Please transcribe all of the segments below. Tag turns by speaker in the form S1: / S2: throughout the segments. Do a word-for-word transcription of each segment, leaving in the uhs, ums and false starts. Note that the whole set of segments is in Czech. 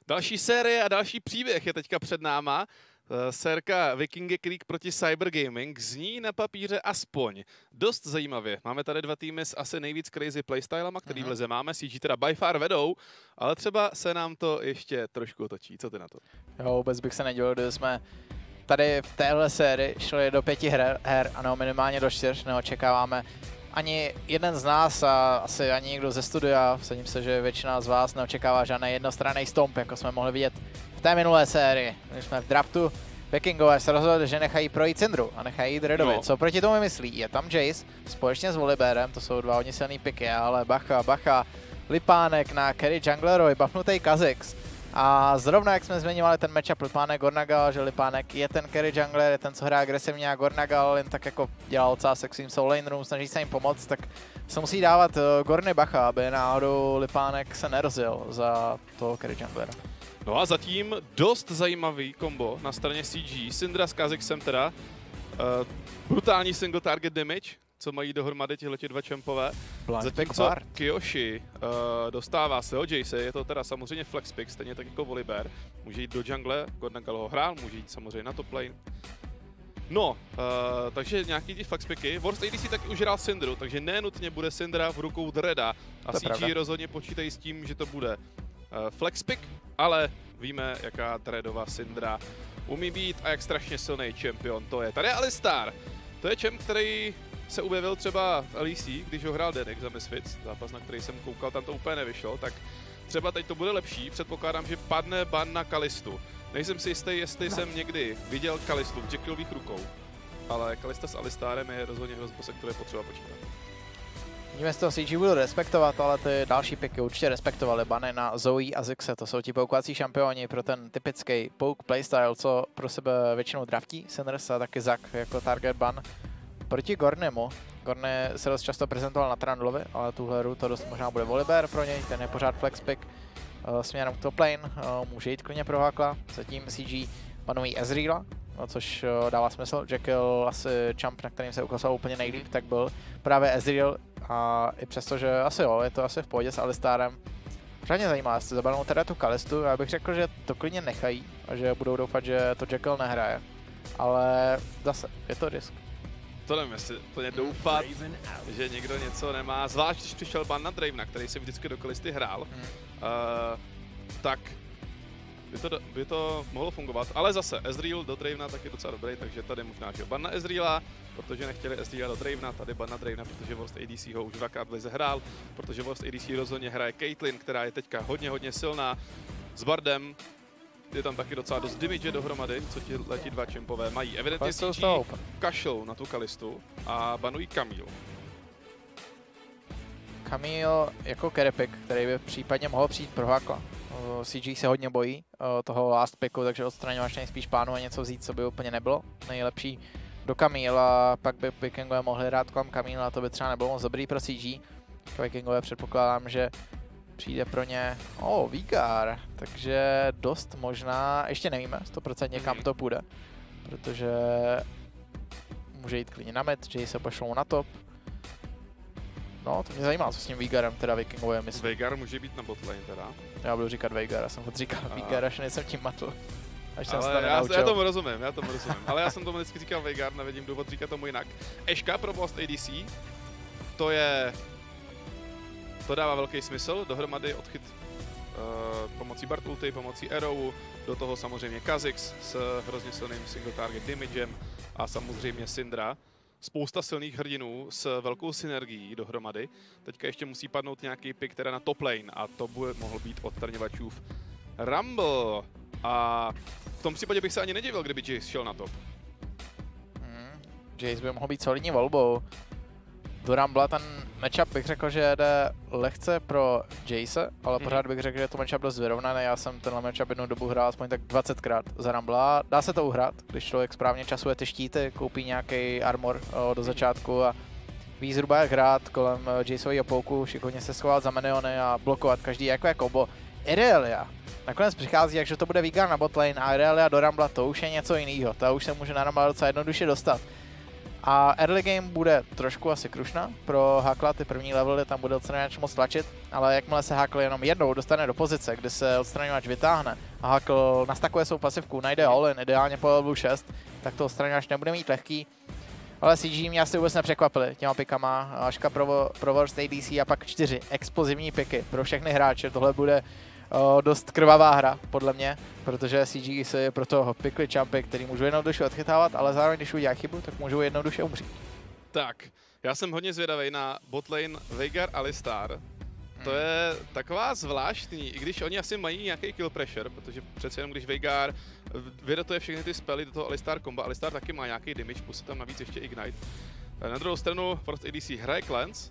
S1: Další série a další příběh je teďka před náma. Sérka Vikingy Creek proti Cyber Gaming zní na papíře aspoň dost zajímavě. Máme tady dva týmy s asi nejvíc crazy playstylama, který v lize máme. C G teda by far vedou, ale třeba se nám to ještě trošku otočí. Co ty na to?
S2: Jo, vůbec bych se nedělal, kdyby jsme tady v téhle sérii šli do pěti her, her ano, minimálně do čtyř. Neočekáváme ani jeden z nás a asi ani někdo ze studia. Vsadím se, že většina z vás neočekává žádný jednostranný stomp, jako jsme mohli vidět v té minulé sérii. Když jsme v draftu, Vikingové se rozhodli, že nechají projít Syndru a nechají jít Redovi. No. Co proti tomu myslí? Je tam Jace společně s Volibearem, to jsou dva hodně silný piky, ale bacha, bacha, Lipánek na carry junglerovi, buffnutý Kha'Zix. A zrovna jak jsme zmiňovali ten matchup Lipánek Gornagal, že Lipánek je ten carry jungler, je ten, co hraje agresivně a Gornagal jen tak jako dělal ocásek svým soul lanerům, snaží se jim pomoct, tak se musí dávat Gorny bacha, aby náhodou Lipánek se nerozjel za toho carry junglera.
S1: No a zatím dost zajímavý kombo na straně C G. Syndra s Kha'Zixem teda. Uh, brutální single target damage, co mají dohromady tihleti dva čempové. Zatímco Kyoshi uh, dostává se od Jace, je to teda samozřejmě flex pick, stejně tak jako Volibear. Může jít do jungle, Gornagal ho hrál, může jít samozřejmě na top lane. No, uh, takže nějaký ty flex picky. Worst A D C taky už hrál Syndru, takže nenutně bude Syndra v rukou Dreda. A C G pravda. Rozhodně počítají s tím, že to bude uh, flex pick, ale víme, jaká Dreadova Syndra umí být a jak strašně silný champion to je. Tady je Alistar. To je champ, který se objevil třeba v L E C, když ho hrál Denek za Misfits, zápas, na který jsem koukal, tam to úplně nevyšlo, tak třeba teď to bude lepší. Předpokládám, že padne ban na Kalistu. Nejsem si jistý, jestli no. jsem někdy viděl Kalistu v Jekylových rukou, ale Kalista s Alistarem je rozhodně hrozba, se kterou je potřeba počítat.
S2: Vidíme, že to C G budu respektovat, ale ty další piky určitě respektovali. Bany na Zoe a Zixe, to jsou ti poukovací šampioni pro ten typický poke playstyle, co pro sebe většinou draftí Sinners a taky Zac jako target ban. Proti Gornemu. Gorny se dost často prezentoval na Trundlovi, ale tuhle hru to dost možná bude Volibear pro něj, ten je pořád flex pick uh, směrem k top lane, uh, může jít klidně pro Hákla, zatím C G banují Ezreala, no, což uh, dává smysl. Jekyll asi jump, na kterým se ukázal úplně nejlíp, tak byl právě Ezreal a i přesto, že asi jo, je to asi v pohodě s Alistarem. Řádně zajímá, jestli zabanou teda tu Kalistu, já bych řekl, že to klidně nechají a že budou doufat, že to Jekyll nehraje, ale zase, je to risk.
S1: To nevím, jestli úplně doufat, že někdo něco nemá, zvlášť když přišel ban na Dravena, který si vždycky do Kalisty hrál, hmm. uh, tak by to, by to mohlo fungovat. Ale zase, Ezreal do Dravena tak je docela dobrý, takže tady možná, že ban na Ezreala, protože nechtěli Ezreala do Dravena, tady ban na Dravena, protože Worst A D C ho už dvakrát v lize hrál, protože Worst A D C rozhodně hraje Caitlyn, která je teďka hodně, hodně silná, s Bardem. Je tam taky docela dost damage dohromady, co ti letí dva čempové mají. Evidentně C G kašlou na tu Kalistu a banují Camille.
S2: Camille jako carry pick, který by případně mohl přijít pro Hákla. C G se hodně bojí toho last picku, takže odstraňovač nejspíš plánu a něco vzít, co by úplně nebylo nejlepší do Camille a pak by Vikingové mohli hrát kolem Camille a to by třeba nebylo moc dobrý pro C G. Vikingové předpokládám, že přijde pro ně, oh, Veigar, takže dost možná, ještě nevíme sto procent kam to půjde, protože může jít klidně na mid, že se pošlou na top. No, to mě zajímá, co s tím Veigarem teda Vikingové myslí.
S1: Veigar může být na botlane teda.
S2: Já budu říkat Veigar, já jsem ho říkal a... Veigar, až nejsem tím matl. Až
S1: ale
S2: jsem
S1: já, já tomu rozumím, já tomu rozumím, ale já jsem tomu vždycky říkal Veigar, nevidím důvod říkat tomu jinak. Eška pro Blast A D C, to je... To dává velký smysl, dohromady odchyt uh, pomocí Bartulty, pomocí Arrow, do toho samozřejmě Kha'Zix s hrozně silným single target damagem a samozřejmě Syndra. Spousta silných hrdinů s velkou synergií dohromady. Teďka ještě musí padnout nějaký pick teda na top lane a to bude mohl být odtrňovačův Rumble. A v tom případě bych se ani nedivil, kdyby Jace šel na top.
S2: Hmm, Jace by mohl být solidní volbou. Do Rumble ten matchup bych řekl, že jde lehce pro Jace, ale mm. pořád bych řekl, že je to matchup dost vyrovnaný. Já jsem tenhle matchup jednou dobu hrál aspoň tak dvacetkrát za Rumble. Dá se to uhrát, když člověk správně časuje ty štíty, koupí nějaký armor o, do začátku a ví zhruba jak hrát kolem Jaceového pouku, šikovně se schovat za miniony a blokovat každý jako je kombo. Irelia nakonec přichází, takže to bude Veigar na botlane a Irelia do Rumble, to už je něco jiného. Ta už se může na Rumble docela jednoduše dostat. A early game bude trošku asi krušná pro Hakla, ty první levely tam bude odstraňovač moc tlačit, ale jakmile se Hakl jenom jednou dostane do pozice, kde se odstraňovač vytáhne a Hakl nastakuje svou pasivku, najde all-in, ideálně po levelu šest, tak to odstraňovač nebude mít lehký. Ale C G mě asi vůbec nepřekvapili těma pikama, Aška pro, pro Worst A D C a pak čtyři explozivní piky pro všechny hráče, tohle bude o, dost krvavá hra, podle mě, protože C G si je pro toho pikly jumpy, který můžou jednoduše odchytávat, ale zároveň, když udělá chybu, tak můžou jednoduše umřít.
S1: Tak, já jsem hodně zvědavý na botlane Veigar Alistar. To je taková zvláštní, i když oni asi mají nějaký kill pressure, protože přece jenom když Veigar vydatuje všechny ty spely do toho Alistar komba, Alistar taky má nějaký damage, plus tam navíc ještě Ignite. Na druhou stranu Force A D C hraje Cleanse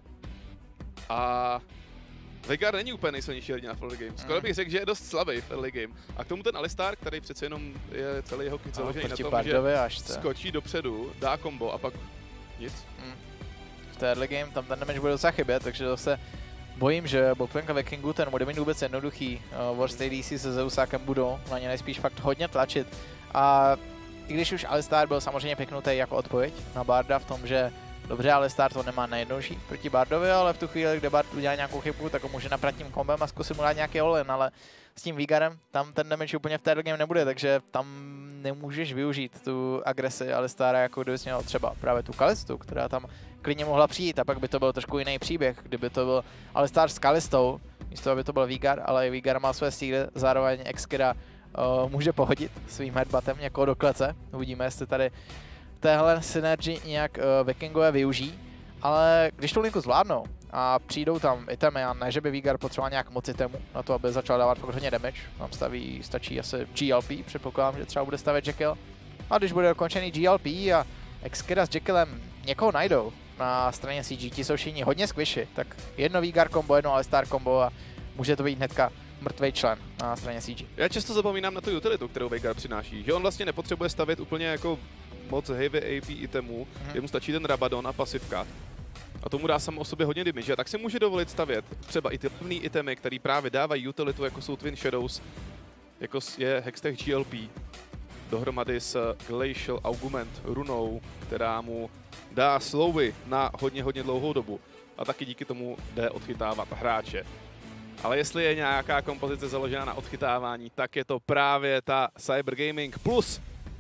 S1: a Veigar není úplně nejsilnější hrdina v early game. Skoro bych řekl, že je dost slabý v early game. A k tomu ten Alistar, který přece jenom je celý jeho kit založený na tom,
S2: Bardovi
S1: že skočí dopředu, dá kombo a pak nic.
S2: Hmm. V té early game tam ten damage bude docela chybět, takže zase bojím, že botlanka Vikingu ten bude mít vůbec jednoduchý. Uh, Worst A D C se Zeusákem budou na ně nejspíš fakt hodně tlačit. A i když už Alistar byl samozřejmě pěknutý jako odpověď na Barda v tom, že dobře, Alistar to nemá nejjednodušší proti Bardovi, ale v tu chvíli, kde Bard udělá nějakou chybu, tak ho může naprat tím kombem a zkusit mu dát nějaký all-in, ale s tím Veigarem tam ten damage úplně v té game nebude, takže tam nemůžeš využít tu agresi Alistara, jako kdybys měl třeba právě tu Kalistu, která tam klidně mohla přijít a pak by to byl trošku jiný příběh, kdyby to byl Alistar s Kalistou, místo aby to byl Veigar, ale Veigar má své síly, zároveň Excida uh, může pohodit svým headbuttem někoho do klece, uvidíme, jestli tady téhle synergy nějak uh, Vikingové využijí, ale když tu linku zvládnou a přijdou tam itemy a ne, že by Veigar potřeboval nějak moc itemu na to, aby začal dávat fakt hodně damage, tam staví, stačí asi G L P, předpokládám, že třeba bude stavět Jekyll, a když bude dokončený G L P a Excida s Jekyllem někoho najdou na straně C G, ti jsou všichni hodně squishy, tak jedno Veigar combo, jedno Alistar combo a může to být hnedka mrtvej člen na straně C G.
S1: Já často zapomínám na tu utilitu, kterou Veigar přináší, že on vlastně nepotřebuje stavět úplně jako moc heavy A P itemů, mm-hmm. jemu stačí ten Rabadon a pasivka. A tomu dá sam o sobě hodně damage, tak si může dovolit stavět třeba i ty levný itemy, který právě dávají utilitu, jako jsou Twin Shadows, jako je Hextech G L P, dohromady s Glacial Augment runou, která mu dá slowy na hodně, hodně dlouhou dobu. A taky díky tomu jde odchytávat hráče. Ale jestli je nějaká kompozice založená na odchytávání, tak je to právě ta Cyber Gaming plus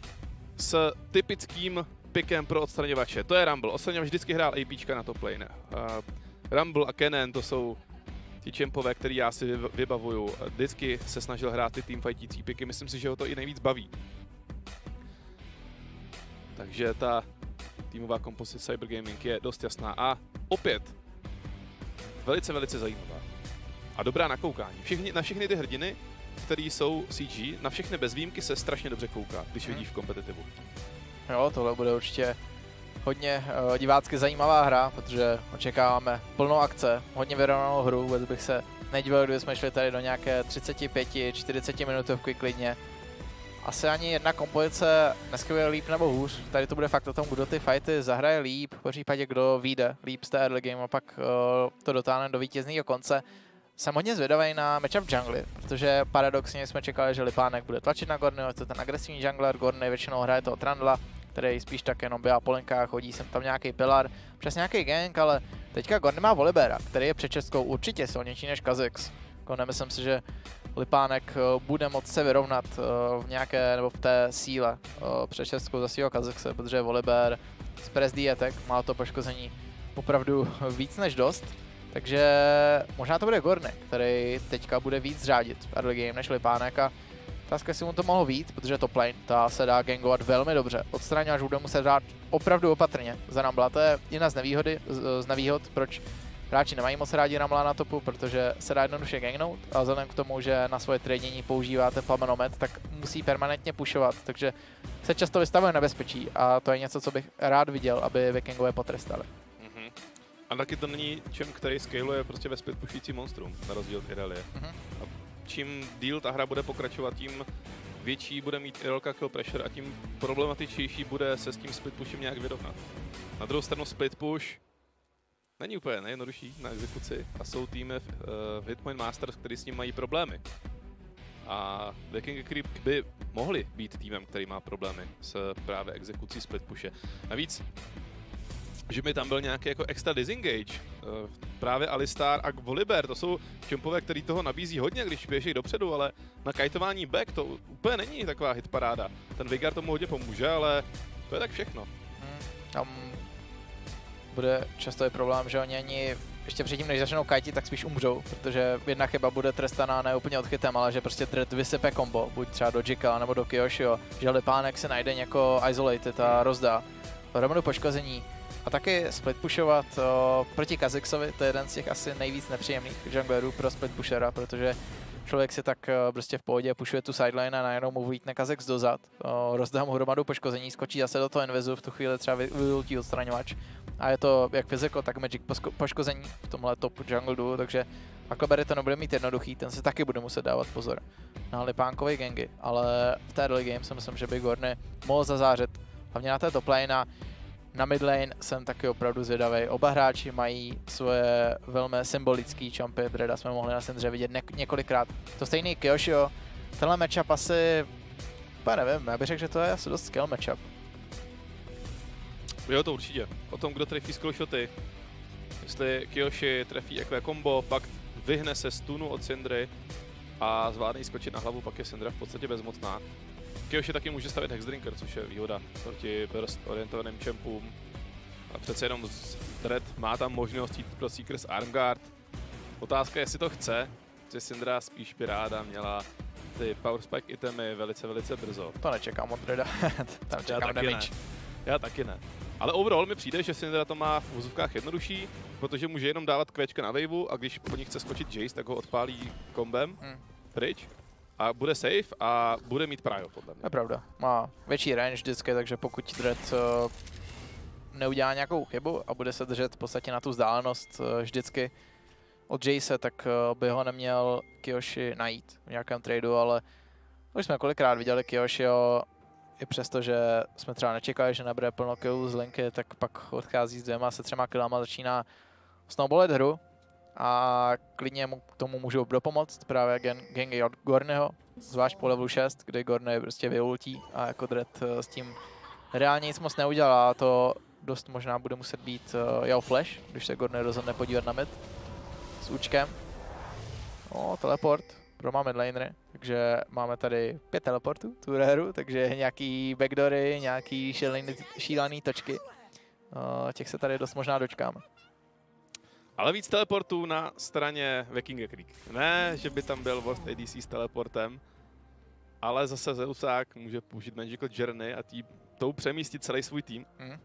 S1: s typickým pikem pro odstraňovače. To je Rumble. Odstraňovač vždycky hrál APčka na top lane. Uh, Rumble a Kennen to jsou ti čempové, který já si vybavuju. Vždycky se snažil hrát ty teamfightící piky. Myslím si, že ho to i nejvíc baví. Takže ta týmová kompozice Cyber Gaming je dost jasná a opět velice, velice zajímavá. A dobrá na koukání. Všichni, na všechny ty hrdiny, který jsou C G, na všechny bez výjimky se strašně dobře kouká, když vidíš v kompetitivu.
S2: Jo, tohle bude určitě hodně uh, divácky zajímavá hra, protože očekáváme plnou akce, hodně vyrovnanou hru, vůbec bych se nedíval, kdybychom šli tady do nějaké třicet pět čtyřicet minutovky klidně. Asi ani jedna kompozice neskvěle líp nebo hůř, tady to bude fakt o tom, kdo ty fighty zahraje líp, v případě kdo vyjde líp z té early game a pak uh, to dotáhne do vítězného konce. Jsem hodně zvědavý na matchup jungly, protože paradoxně jsme čekali, že Lipánek bude tlačit na Gorny, je to ten agresivní jungler, Gorny většinou hraje toho Trundla, který spíš tak jenom běhá po linkách, chodí sem tam nějaký pilar, přes nějaký gank, ale teďka Gorny má Volibera, který je před Českou určitě silnější než Kha'Zix. Nemyslím si, že Lipánek bude moct se vyrovnat v nějaké, nebo v té síle před Českou za svého Kha'Zixe, protože Volibear z press attack má to poškození opravdu víc než dost. Takže možná to bude Gorny, který teďka bude víc řádit v early game než Lipánek a otázka si mu to mohlo víc, protože top lane ta se dá gangovat velmi dobře. Odstraňovač bude muset dát opravdu opatrně za Rumble. To je jedna z nevýhody, z nevýhod, proč hráči nemají moc rádi Rumble na topu, protože se dá jednoduše gangnout a vzhledem k tomu, že na svoje tradinění používáte plamenomet, tak musí permanentně pushovat, takže se často vystavuje nebezpečí a to je něco, co bych rád viděl, aby Vikingové potrestali.
S1: A taky to není čem, který scaluje prostě ve split pushující monstrum, na rozdíl od Irelie. Mm-hmm. A čím díl ta hra bude pokračovat, tím větší bude mít Irelka kill pressure a tím problematičnější bude se s tím split pushem nějak vyrovnat. Na druhou stranu split push není úplně nejjednodušší na exekuci a jsou týmy v, uh, v Hitpoint Masters, který s ním mají problémy. A Viking Creep by mohli být týmem, který má problémy s právě exekucí split pushe. Navíc že by tam byl nějaký jako extra disengage. Uh, právě Alistar a Volibear, to jsou čempové, který toho nabízí hodně, když běží dopředu, ale na kajtování back to úplně není taková hitparáda. Ten Vigor tomu hodně pomůže, ale to je tak všechno.
S2: Hmm, tam bude často je problém, že oni ani ještě předtím, než začnou kajtit, tak spíš umřou, protože jedna chyba bude trestaná ne úplně odchytem, ale že prostě Dread vysype kombo, buď třeba do Jika nebo do Kyoshiho, že Lipánek se najde jako isolated a rozdá. Hromadu poškození. A taky split pushovat o, proti Kha'Zixovi, to je jeden z těch asi nejvíc nepříjemných junglerů pro split pushera, protože člověk si tak o, prostě v pohodě pushuje tu sideline a najednou mu vlítne Kha'Zix dozad, o, rozdá mu hromadu poškození, skočí zase do toho invizu, v tu chvíli třeba vyultí odstraňovač. A je to jak fyziko, tak magic poškození v tomhle top jungle duo, takže Huckleberry to nebude mít jednoduchý, ten se taky bude muset dávat pozor na Lipánkovej gangy, ale v té early game si myslím, že by Gorny mohl zazářit, hlavně na té top lane a na mid lane jsem taky opravdu zvědavý. Oba hráči mají svoje velmi symbolické čampy, Dreada jsme mohli na Syndře vidět několikrát. To stejný Kyoshiho, tenhle matchup asi, já nevím, já bych řekl, že to je asi dost skill matchup.
S1: Jo, to určitě. O tom, kdo trefí skill shoty. Jestli Kyoshi trefí ekvé combo, pak vyhne se stunu od Syndry a zvládne jí skočit na hlavu, pak je Syndra v podstatě bezmocná. Kyoshi taky může stavět Hexdrinker, což je výhoda proti burst orientovaným champům. A přece jenom Dread má tam možnost jít pro Seekers Armguard. Otázka je, jestli to chce, že Syndra spíš by ráda měla ty Power Spike itemy velice, velice brzo.
S2: To nečekám od Dreada, tam čekám damage.
S1: Já taky ne. Ale overall mi přijde, že Syndra to má v úzovkách jednodušší, protože může jenom dávat kvéčka na waveu a když po ní chce skočit Jace, tak ho odpálí kombem hmm. pryč a bude safe a bude mít prio, podle mě.
S2: To je pravda. Má větší range vždycky, takže pokud Dread uh, neudělá nějakou chybu a bude se držet v podstatě na tu vzdálenost uh, vždycky od Jace, tak uh, by ho neměl Kyoshi najít v nějakém tradu, ale už jsme kolikrát viděli Kyoshiho, i přesto, že jsme třeba nečekali, že nabere plno killů z linky, tak pak odchází s dvěma, se třema killama, začíná snowballit hru a klidně mu k tomu můžou dopomoct právě gangy od Gornyho, zvlášť po levelu šest, kdy Gorny prostě vyultí a jako Dread s tím reálně nic moc neudělá a to dost možná bude muset být uh, Yao Flash, když se Gorny rozhodne podívat na mid s účkem. O, teleport pro má midlanery, takže máme tady pět teleportů tu hru, takže nějaký backdoory, nějaký šílený, šílený točky. Uh, těch se tady dost možná dočkáme.
S1: Ale víc teleportů na straně Vikinga Creek. Ne, že by tam byl Worst A D C s teleportem, ale zase Zeusák může použít Magical Journey a tý, tou přemístit celý svůj tým. Mm.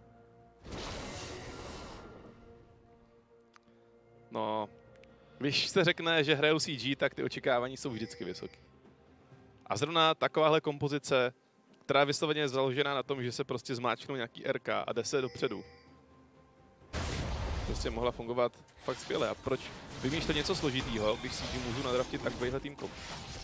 S1: No, když se řekne, že hrajou C G, tak ty očekávání jsou vždycky vysoké. A zrovna takováhle kompozice, která je vysloveně založená na tom, že se prostě zmáčknou nějaký R K a jde se dopředu, prostě mohla fungovat fakt skvěle. A proč vymýšlet něco složitýho, když C G můžu nadraftit takovýhle tým komp?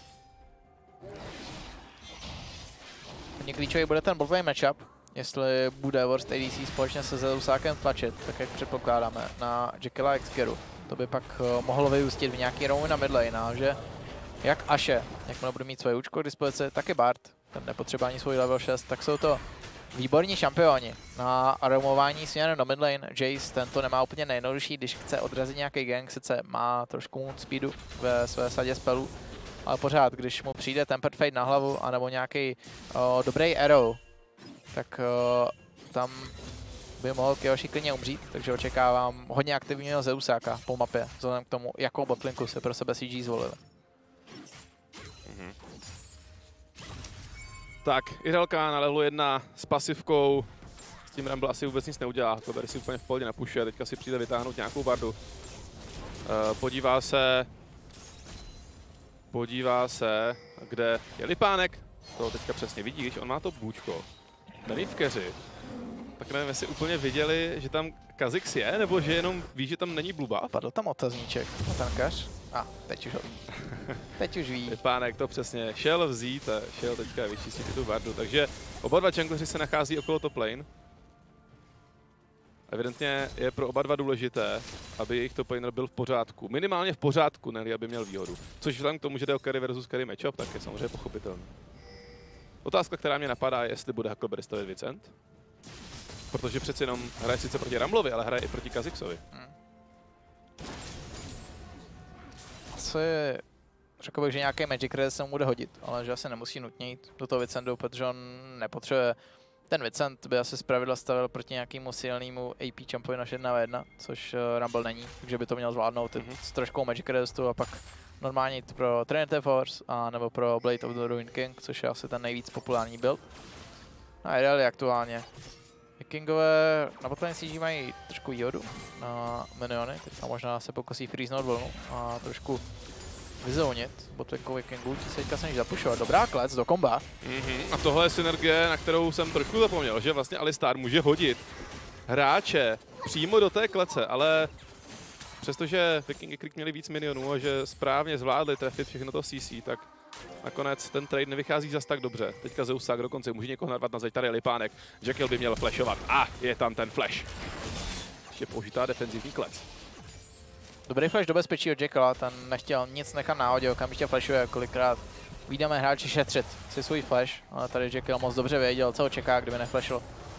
S2: Hodně klíčový bude ten botlane matchup, jestli bude Worst A D C společně se Zeusákem tlačit, tak jak předpokládáme, na Jekylla a Xgeru. To by pak uh, mohlo vyústit v nějaký round na midlane, že jak Ashe, jakmile bude mít svoje účko k dispozici, tak i Bard, ten nepotřebuje ani svůj level šest, tak jsou to výborní šampioni na aromování směrem do midlane. Jace, ten to nemá úplně nejjednodušší, když chce odrazit nějaký gang, sice má trošku speedu ve své sadě spelů, ale pořád, když mu přijde Tempered Fate na hlavu, anebo nějaký uh, dobrý arrow, tak uh, tam by mohl Kyoshi klidně umřít, takže očekávám hodně aktivního Zeusáka po mapě, vzhledem k tomu, jakou botlinku se pro sebe C G zvolili.
S1: Mm-hmm. Tak, Irelka na levelu jedna s pasivkou, s tím Rumble asi vůbec nic neudělá, Huckleberry si úplně v pohodě napušuje, teďka si přijde vytáhnout nějakou bardu. Uh, podívá se, podívá se, kde je Lipánek, to teďka přesně vidí, když on má to bůčko. Není v keři. Tak nevím, jestli úplně viděli, že tam Kha'Zix je, nebo že jenom ví, že tam není blue buff.
S2: Padl tam otazníček na tankař. A, teď už ho ví. Teď už ví.
S1: Pánek to přesně šel vzít a šel teďka vyčistit tu vardu, takže oba dva jungleři se nachází okolo top lane. Evidentně je pro oba dva důležité, aby jejich top laner byl v pořádku. Minimálně v pořádku, ne aby měl výhodu. Což vzhledem k tomu, že jde o carry versus carry matchup, tak je samozřejmě pochopitelné. Otázka, která mě napadá, je, jestli bude Huckleberry stavět Vicent. Protože přeci jenom hraje sice proti Rumblovi, ale hraje i proti Kha'Zixovi. Hmm.
S2: Asi řekl bych, že nějaký Magic Resist se mu bude hodit, ale že asi nemusí nutně jít do toho Vincentu, protože on nepotřebuje. Ten Vincent by asi zpravidla stavil proti nějakému silnému A P champovi na jedna na jedna, což uh, Rumble není, takže by to měl zvládnout mm-hmm. s troškou Magic Resistu a pak normálně jít pro Trinity Force a nebo pro Blade of the Ruined King, což je asi ten nejvíc populární build. A ideálně aktuálně. Vikingové na botlane C G mají trošku výhodu na miniony, teďka možná se pokusí freezenout vlnu a trošku vyzónit botlane Vikingů, ti se teďka snaží zapušovat. Dobrá klec do komba.
S1: Mm-hmm. A tohle je synergie, na kterou jsem trošku zapomněl, že vlastně Alistar může hodit hráče přímo do té klece, ale přestože Vikingy Creek měli víc minionů a že správně zvládli trefit všechno to C C, tak nakonec ten trade nevychází zas tak dobře. Teďka Zeusák dokonce může někoho narvat na zeď, tady je Lipánek. Jekyll by měl flashovat a je tam ten flash. Ještě použitá defenzivní klec.
S2: Dobrý flash do bezpečí od Jekylla, ten nechtěl nic nechat náhodě, okamžitě flashuje, kolikrát vídáme hráči šetřit si svůj flash, ale tady Jekyll moc dobře věděl, co ho čeká, kdyby neflashil.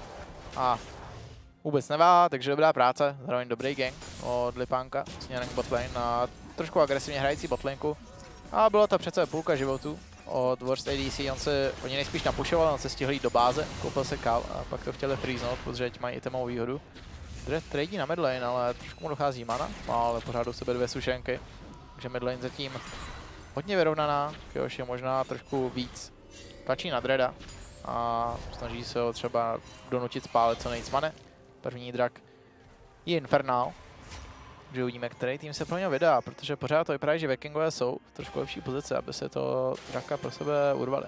S2: A vůbec nevá, takže dobrá práce, zároveň dobrý gang od Lipánka směrem k botlane na trošku agresivně hrající botlanku. A bylo to přece půlka životu od Worst A D C, on se, oni nejspíš napušoval, on se stihl jít do báze, koupil se kal a pak to chtěli freezenout, protože mají itemovou výhodu. Dread tradí na midlane, ale trošku mu dochází mana, má ale pořád do sebe dvě sušenky, takže midlane zatím hodně vyrovnaná, Kyoshi možná trošku víc tlačí na Dreada a snaží se ho třeba donutit spálit co nejvíc mane. První drak je Infernal, takže uvidíme, který tým se pro něj vydá, protože pořád to vypadá, že Vikingové jsou v trošku lepší pozici, aby se to draka pro sebe urvali.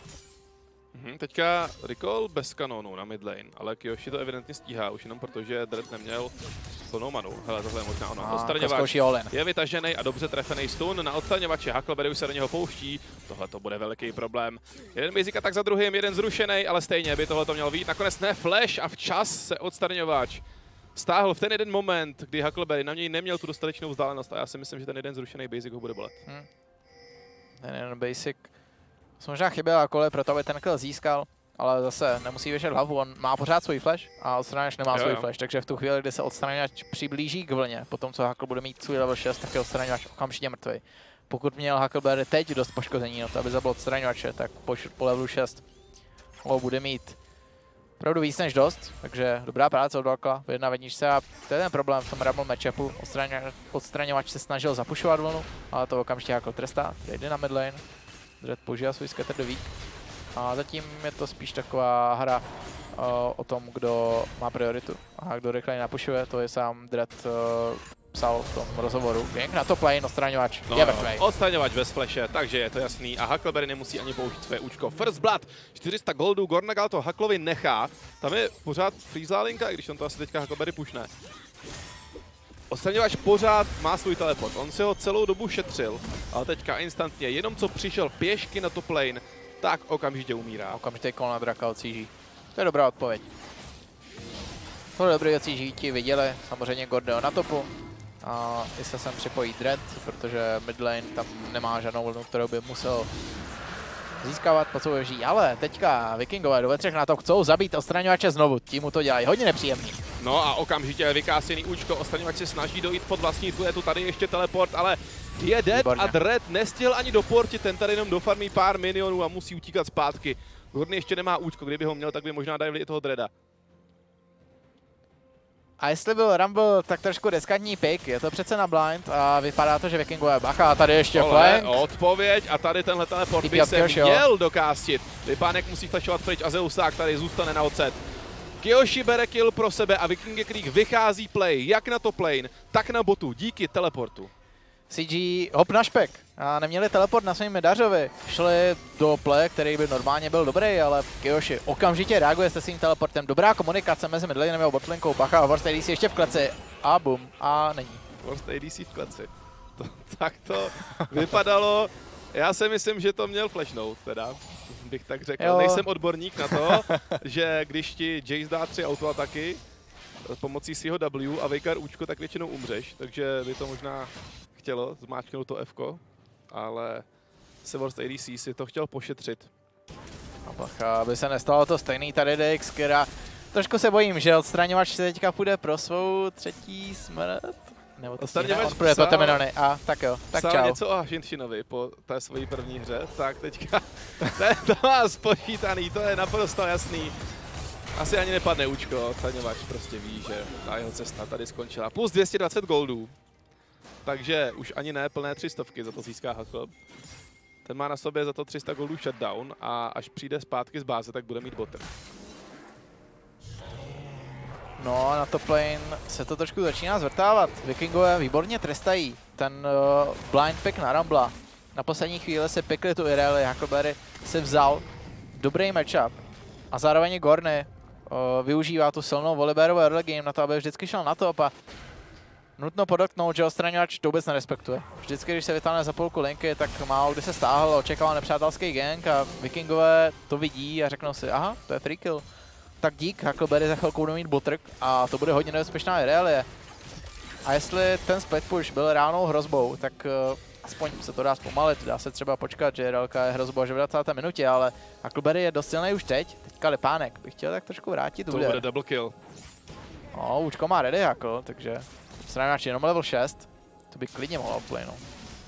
S1: Mhm, teďka Recall bez kanónu na midlane, ale Kyoshi to evidentně stíhá, už jenom protože Dread neměl plnou manu. Hele, tohle je možná ono. Odstraňovač je vytažený a dobře trefený stun na odstraňovače. Huckleberry už se do něho pouští. Tohle to bude velký problém. Jeden basic attack za druhým, jeden zrušený, ale stejně by tohle to měl být. Nakonec ne flash a včas se odstraňovač stáhl v ten jeden moment, kdy Huckleberry na něj neměl tu dostatečnou vzdálenost a já si myslím, že ten jeden zrušený basic ho bude bolet. Hmm.
S2: Ten jeden basic se možná chyběla kole pro to, aby ten kill získal, ale zase nemusí věšet hlavu, on má pořád svůj flash a odstraňovač nemá jo, svůj jo. flash, takže v tu chvíli, kdy se odstraňovač přiblíží k vlně, potom co Huckle bude mít svůj level šest, tak je odstraňovač okamžitě mrtvý. Pokud měl Huckleberry teď dost poškození na to, aby zabil odstraňovače, tak po, po levelu šest ho bude mít opravdu víc než dost, takže dobrá práce od Huckla v jedna vedničce a to je ten problém v tom Rumble matchupu. Odstraňovač, odstraňovač se snažil zapušovat vlnu, ale to okamžitě Huckle trestá, jde na midlane. Dread používá svůj scatter do weak. A zatím je to spíš taková hra uh, o tom, kdo má prioritu a kdo rychleji napušuje, to je sám Dread uh, psal v tom rozhovoru. Gank na top lane, odstraňovač no, je mrtvej.
S1: Odstraňovač bez flashe, takže je to jasný a Huckleberry nemusí ani použít své účko. First Blood, čtyři sta goldů, Gornagal to Hucklovi nechá, tam je pořád freezlá linka, i když on to asi teďka Huckleberry pušne. Odstraňovač pořád má svůj teleport, on si ho celou dobu šetřil, ale teďka instantně, jenom co přišel pěšky na top lane, tak okamžitě umírá.
S2: Okamžitě kol na draka od C G. To je dobrá odpověď. Tohle dobrý od C G ti viděli, samozřejmě Gordeo na topu. A jestli sem připojí Dread, protože midlane tam nemá žádnou vlnu, kterou by musel získávat, po co využijí. Ale teďka Vikingové do ve třech na to chcou zabít odstraňovače znovu, tím mu to dělají hodně nepříjemný.
S1: No a okamžitě vykásený účko, odstraňovač se snaží dojít pod vlastní tu, je tu tady ještě teleport, ale je dead Výborně. A Dread nestihl ani do porti, ten tady jenom dofarmí pár minionů a musí utíkat zpátky. Gorny ještě nemá účko, kdyby ho měl, tak by možná dali i toho Dreada.
S2: A jestli byl Rumble tak trošku riskantní pick, je to přece na blind a vypadá to, že Vikingové bacha a tady ještě
S1: Ole,
S2: flank.
S1: Odpověď a tady tenhle teleport by se měl dokástit. Lipánek musí flashovat pryč a Zeusák tady zůstane na odset. Kyoshi bere kill pro sebe a Viking Creek vychází play jak na top lane, tak na botu díky teleportu.
S2: C G hop na špek a neměli teleport na svým medařovi. Šli do play, který by normálně byl dobrý, ale Kyoshi okamžitě reaguje se svým teleportem. Dobrá komunikace mezi midlanem a botlinkou. Bacha, Worst A D C ještě v kleci a bum, a není.
S1: Worst A D C v kleci. To, tak to vypadalo. Já si myslím, že to měl flashnout, teda bych tak řekl. Jo. Nejsem odborník na to, že když ti Jace dá tři autoataky pomocí svého W a Vejkar účko, tak většinou umřeš, takže by to možná chtělo zmáčknout to F-ko, ale Worst A D C si to chtěl pošetřit.
S2: A bacha, aby se nestalo to stejný tady D X, která Trošku se bojím, že odstraňovač se teďka půjde pro svou třetí smrt. Nebo to stejně, on půjde pro Temenony. A tak jo, tak čau.
S1: Psal něco o Hašinšinovi po té své první hře, tak teďka to, to má spočítaný, to je naprosto jasný. Asi ani nepadne účko, odstraňovač prostě ví, že ta jeho cesta tady skončila. Plus dvě stě dvacet goldů, takže už ani ne plné tři stovky za to získá Hakl. Ten má na sobě za to tři sta goldů shutdown a až přijde zpátky z báze, tak bude mít botem.
S2: No a na top lane se to trošku začíná zvrtávat. Vikingové výborně trestají ten uh, blind pick na Rambla. Na poslední chvíli se pikli tu Irelia, Huckleberry si vzal dobrý matchup. A zároveň i Gorny uh, využívá tu silnou Volibearovu early game na to, aby vždycky šel na top a nutno podotknout, že odstraňovač to vůbec nerespektuje. Vždycky, když se vytáhne za půlku linky, tak málo kdy se stáhl, očekával nepřátelský gank a Vikingové to vidí a řeknou si, aha, to je free kill. Tak dík, Huckleberry za chvilku bude mít botrk a to bude hodně nebezpečná Irelie. A jestli ten split push byl reálnou hrozbou, tak uh, aspoň se to dá zpomalit, dá se třeba počkat, že Irelka je hrozbou až v dvacáté minutě, ale Huckleberry je dost silný už teď, teďka Lipánek bych chtěl tak trošku vrátit.
S1: To bude double kill.
S2: No, účko má ready Huckle, takže stranáč jenom level šest, to by klidně mohlo uplynout.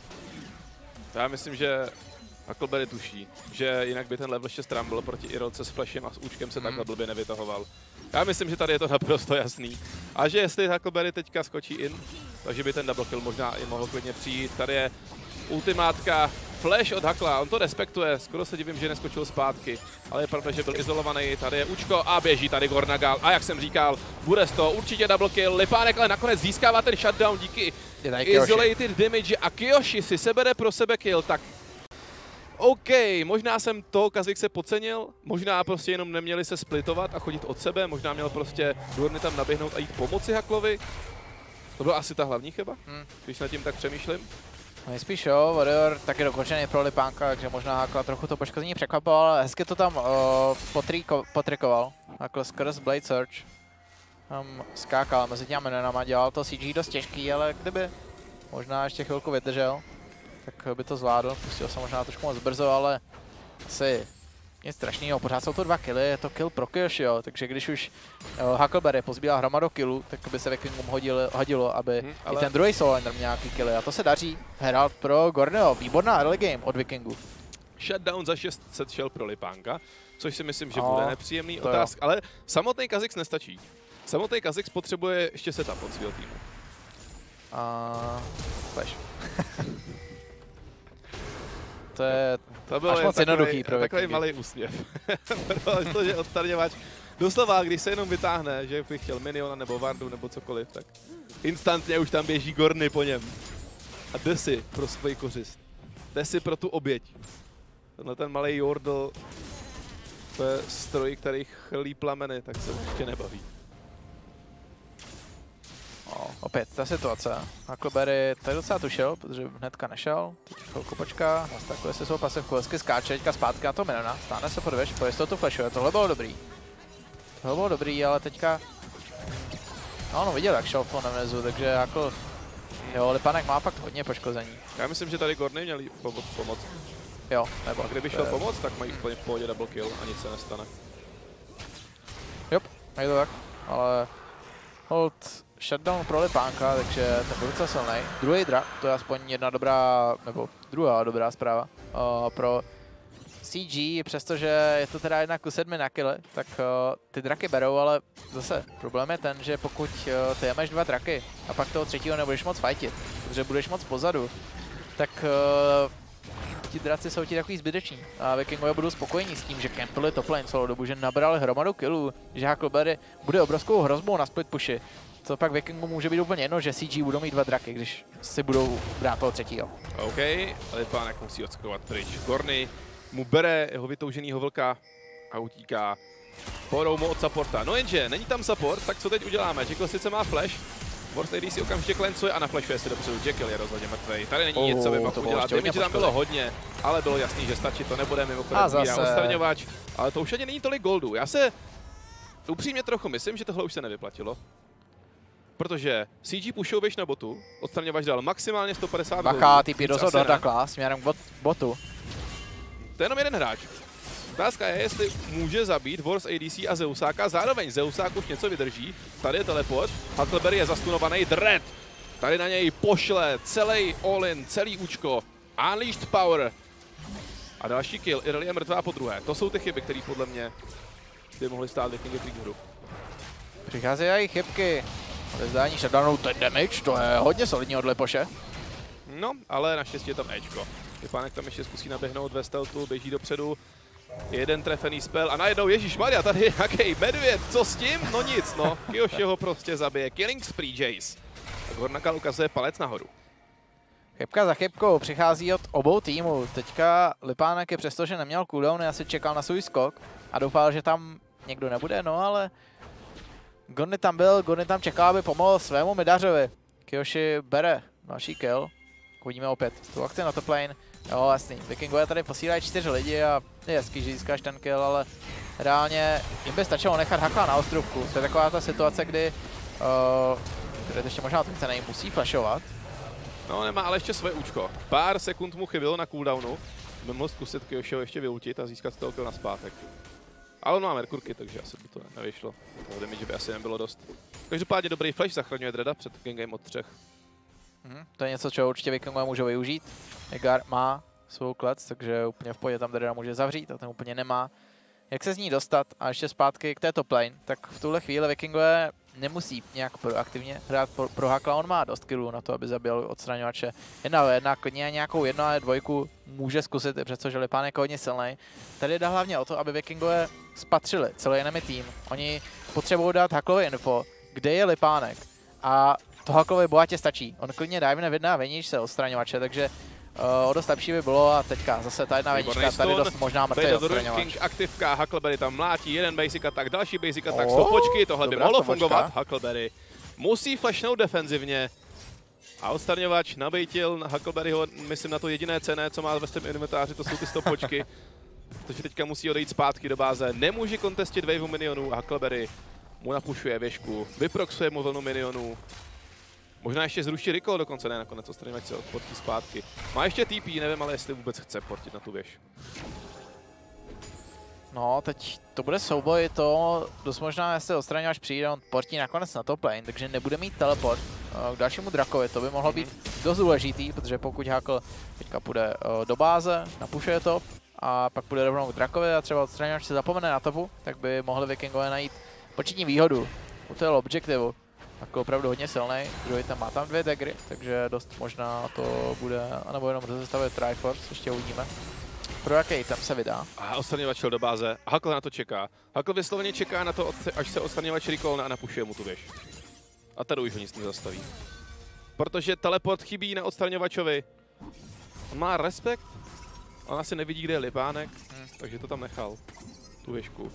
S1: Já myslím, že Huckleberry tuší, že jinak by ten level šest Rumble proti Irelce s flashem a s účkem se hmm. takhle blbě nevytahoval. Já myslím, že tady je to naprosto jasný. A že jestli Huckleberry teďka skočí in, takže by ten double kill možná i mohl klidně přijít. Tady je ultimátka flash od Huckla, on to respektuje, skoro se divím, že neskočil zpátky. Ale je pravda, že byl izolovaný, tady je účko a běží tady Gornagal. A jak jsem říkal, bude z toho určitě double kill. Lipánek ale nakonec získává ten shutdown díky isolated damage a Kiyoshi si sebere pro sebe kill, tak OK, možná jsem to Kha'Zix podcenil, možná prostě jenom neměli se splitovat a chodit od sebe, možná měl prostě Gorny tam naběhnout a jít pomoci Hucklovi. To byla asi ta hlavní chyba, hmm. když nad tím tak přemýšlím.
S2: Nejspíš jo, Warrior taky dokončený pro Lipánka, takže možná Huckla trochu to poškození překvapilo, ale hezky to tam uh, potriko, potrikoval. Huckl skrz Blade Search. Tam skákal mezi těmi minionama, dělal to C G dost těžký, ale kdyby možná ještě chvilku vydržel, tak by to zvládl, pustil se možná trošku moc brzo, ale asi nic strašného, pořád jsou to dva killy, je to kill pro Kiyoshiho, takže když už uh, Huckleberry pozbírá hromadu killů, tak by se Vikingům hodilo, hodilo, aby hmm, ale... i ten druhý solo měl nějaký killy a to se daří. Herald pro Gornyho, výborná early game od Vikingů.
S1: Shutdown za šest set šel pro Lipánka, což si myslím, že no, bude nepříjemný otázka, ale samotný Kha'Zix nestačí. Samotný Kha'Zix potřebuje ještě setup od svého týmu.
S2: Uh, flash. To je
S1: to bylo
S2: až moc jednoduchý pro
S1: takový malý úsměv. Protože odstraňovač doslova, když se jenom vytáhne, že bych chtěl miniona nebo wardu nebo cokoliv, tak instantně už tam běží Gorny po něm. A jde si pro svoji kořist. Jde si pro tu oběť. Tenhle ten malý Yordle, to je stroj, který chlí plameny, tak se určitě nebaví.
S2: No, opět ta situace. Huckleberry tady docela tušil, protože hnedka nešel. Teď chvilku počká, nastakuje si svou pasivku, hezky skáče, teďka zpátky na to miniona, stáhne se pod věž, po jistotu flashuje, tohle bylo dobrý. Tohle bylo dobrý, ale teďka... No, no viděl, jak šel po nevezu, takže jako... Jo, Lipánek má fakt hodně poškození.
S1: Já myslím, že tady Gorny měli pomoc. pomoc.
S2: Jo, nebo...
S1: A kdyby šel pomoc, tak mají úplně v pohodě double kill a nic se nestane.
S2: Jo, je to tak, ale... Hold shutdown pro Lipánka, takže ten byl docela silný. Druhý drak, to je aspoň jedna dobrá, nebo druhá dobrá zpráva uh, pro C G, přestože je to teda jedna ku sedmi na kill, tak uh, ty draky berou, ale zase problém je ten, že pokud uh, ty máš dva draky a pak toho třetího nebudeš moc fightit, protože budeš moc pozadu, tak uh, ti draci jsou ti takový zbyteční a Vikingové budou spokojení s tím, že campili top lane celou dobu, že nabrali hromadu killů, že Huckleberry bude obrovskou hrozbou na split pushy. To pak Vikingu může být úplně jedno, že C G budou mít dva draky, když si budou brát toho třetího.
S1: OK, Lipánek musí odskakovat pryč. Gorny mu bere jeho vytouženýho vlka a utíká. Porou mu od supporta. No jenže, není tam support, tak co teď uděláme? Jekyll sice má flash, Worst A D si okamžitě klencuje a naflashuje si dopředu. Jekyll je rozhodně mrtvej. Tady není nic, co by mohl udělat. Damage tam bylo hodně, ale bylo jasný, že stačí to nebude mimochodem odstraňovač. Ale to už ani není tolik goldů. Já se upřímně trochu myslím, že tohle už se nevyplatilo. Protože C G pushou běž na botu, odstraňovač dal maximálně sto padesát goldů.
S2: Bacha, typy rozhodl do Dakla směrem k botu.
S1: To je jenom jeden hráč. Otázka je, jestli může zabít Wars A D C a Zeusáka. Zároveň Zeusák už něco vydrží. Tady je teleport. Huckleberry je zastunovaný. Dread tady na něj pošle celý all-in, celý účko. Unleashed power. A další kill. Irelia mrtvá po druhé. To jsou ty chyby, které podle mě by mohly stát Vikingy v hru.
S2: Přicházejí chybky. Ve zdání shutdownu ten damage, to je hodně solidní od Lipoše.
S1: No, ale naštěstí je tam Ečko. Lipánek tam ještě zkusí naběhnout ve stealthu, běží dopředu. Jeden trefený spell a najednou ježišmarja, tady je nějaký medvěd, co s tím? No nic, no. Kyoshi ho prostě zabije. Killing spree Jace. Tak Hornakal ukazuje palec nahoru.
S2: Chybka za chybkou přichází od obou týmů. Teďka Lipánek je přesto, že neměl cooldown, asi čekal na svůj skok a doufal, že tam někdo nebude, no ale Gonny tam byl, Gonny tam čekal, aby pomohl svému midařovi. Kyoshi bere další kill. Uvidíme opět tu akci na top lane. Jo, jasný. Vikingové tady posílají čtyři lidi a je hezký, že získáš ten kill, ale reálně jim by stačilo nechat Hakla na ostrůvku. To je taková ta situace, kdy uh, kde ještě možná ten se musí flashovat.
S1: No, nemá ale ještě své účko. Pár sekund mu chybělo na cooldownu. By mohl zkusit Kyoshiho ještě vyultit a získat z toho kill nazpátek. Ale on má Merkurky, takže asi by to nevyšlo. Toho damage by asi nebylo dost. Každopádně dobrý flash zachraňuje Dreada před gangame od třech.
S2: Hmm, to je něco, co určitě Vikingové můžou využít. Egar má svou klec, takže úplně v pohodě tam Dreada může zavřít a ten úplně nemá. Jak se z ní dostat a ještě zpátky k té top lane, tak v tuhle chvíli Vikingové nemusí nějak proaktivně hrát pro, pro Hakla, on má dost killů na to, aby zabil odstraňovače. Jedna jedna, klidně nějakou jednu a dvojku může zkusit, přestože Lipánek je hodně silný. Tady jde hlavně o to, aby Vikingové spatřili celý enemy tým. Oni potřebují dát Haklovi info, kde je Lipánek. A to Haklovi bohatě stačí. On klidně divne v jedna a veníš se odstraňovače, takže Uh, o dost lepší by bylo a teďka zase ta jedna venička, tady dost možná mrtvý odstraňovač.
S1: King aktivka, Huckleberry tam mlátí, jeden basic attack, další basic attack, oh, stopočky, tohle by mohlo fungovat. Huckleberry musí flashnout defenzivně a odstraňovač nabejtil Huckleberryho, myslím na to jediné cenné, co má ve svém inventáři, to jsou ty stopočky. Protože teďka musí odejít zpátky do báze, nemůže kontestit wave minionů a Huckleberry mu napušuje věžku, vyproxuje mu vlnu minionů. Možná ještě zruší recall dokonce, ne, nakonec odstraňovač se odportí zpátky. Má ještě T P, nevím, ale jestli vůbec chce portit na tu věž.
S2: No, teď to bude souboj, to dost možná, jestli odstraňovač přijde, on portí nakonec na top lane, takže nebude mít teleport k dalšímu drakovi, to by mohlo být dost důležitý, protože pokud Hakl teďka půjde do báze, napušuje to a pak půjde rovnou k drakovi a třeba odstraňovač se zapomene na topu, tak by mohli Vikingové najít početní výhodu u toho objektivu. Jako opravdu hodně silný, druhý tam má tam dvě dagry, takže dost možná to bude, anebo jenom rozestavit Triforce, ještě uvidíme. Pro jaký tam se vydá.
S1: A odstraňovač šel do báze, Hakl na to čeká. Hakl vysloveně čeká na to, až se odstraňovač recallne a napušuje mu tu věž. A tady už ho nic nezastaví. Protože teleport chybí na odstraňovačovi. On má respekt, on asi nevidí, kde je Lipánek, hmm. takže to tam nechal, tu věžku.